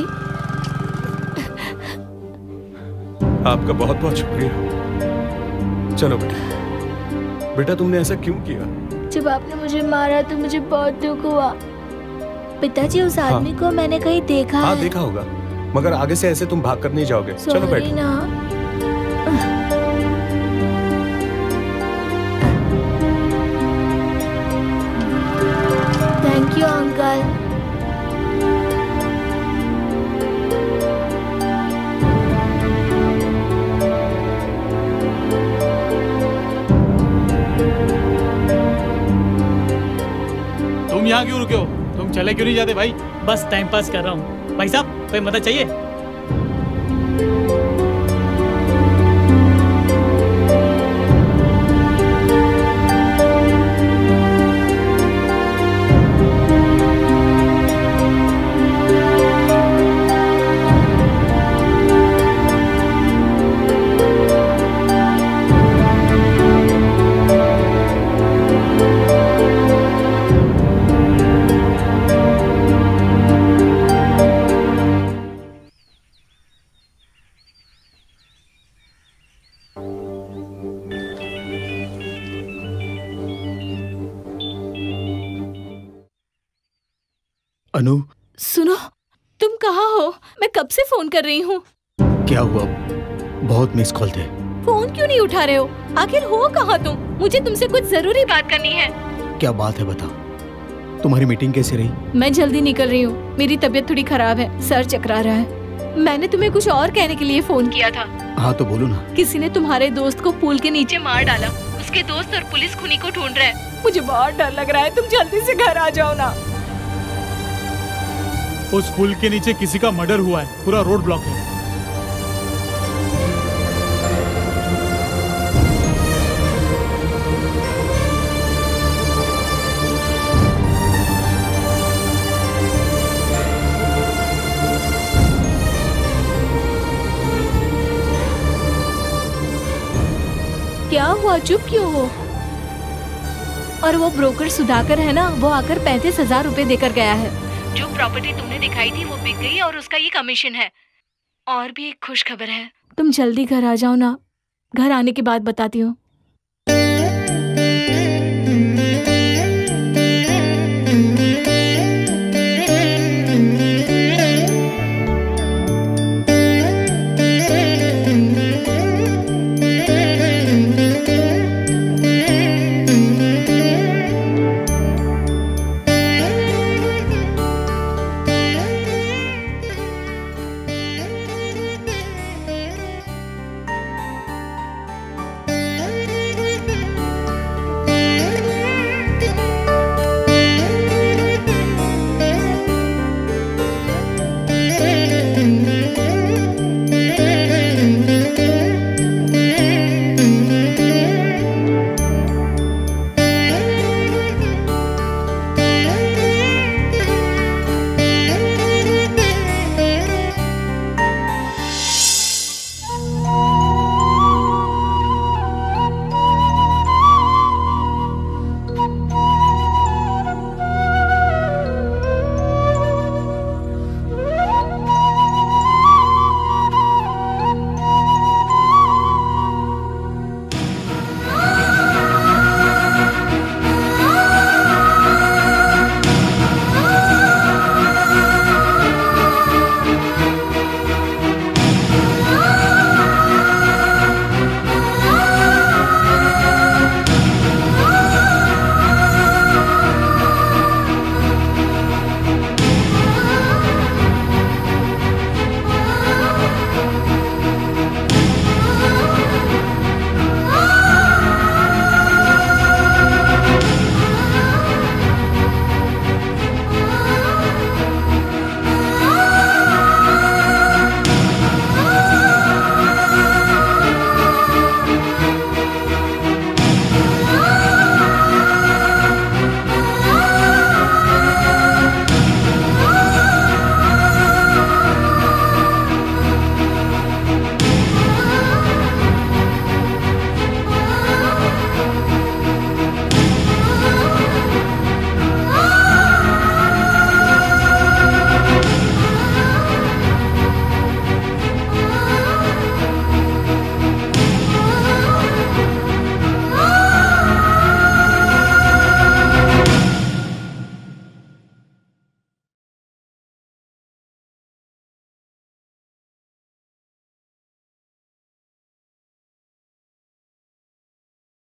आपका बहुत बहुत शुक्रिया। चलो बेटा। बेटा तुमने ऐसा क्यों किया? जब आपने मुझे मारा तो मुझे बहुत दुख हुआ। पिताजी उस आदमी हाँ। को मैंने कहीं देखा हाँ, है। देखा होगा, मगर आगे से ऐसे तुम भाग कर नहीं जाओगे। चलो बैठो ना। Thank you uncle. तुम यहाँ क्यों रुके हो? तुम चले क्यों नहीं जाते भाई? बस टाइम पास कर रहा हूँ। भाई साहब कोई मदद चाहिए? अनु, सुनो, तुम कहाँ हो? मैं कब से फोन कर रही हूँ। क्या हुआ? बहुत मिस कॉल थे। फोन क्यों नहीं उठा रहे हो? आखिर हो कहाँ तुम? मुझे तुमसे कुछ जरूरी बात करनी है। क्या बात है बता। तुम्हारी मीटिंग कैसी रही? मैं जल्दी निकल रही हूँ, मेरी तबीयत थोड़ी खराब है, सर चकरा रहा है। मैंने तुम्हें कुछ और कहने के लिए फोन किया था। हाँ तो बोलो ना। किसी ने तुम्हारे दोस्त को पूल के नीचे मार डाला। उसके दोस्त और पुलिस खूनी को ढूंढ रहे हैं। मुझे बहुत डर लग रहा है, तुम जल्दी से घर आ जाओ ना। उस पुल के नीचे किसी का मर्डर हुआ है, पूरा रोड ब्लॉक है। क्या हुआ? चुप क्यों हो? और वो ब्रोकर सुधाकर है ना, वो आकर पैंतीस हजार रूपए देकर गया है। जो प्रॉपर्टी तुमने दिखाई थी वो बिक गई और उसका ये कमीशन है। और भी एक खुश खबर है। तुम जल्दी घर आ जाओ ना, घर आने के बाद बताती हूँ।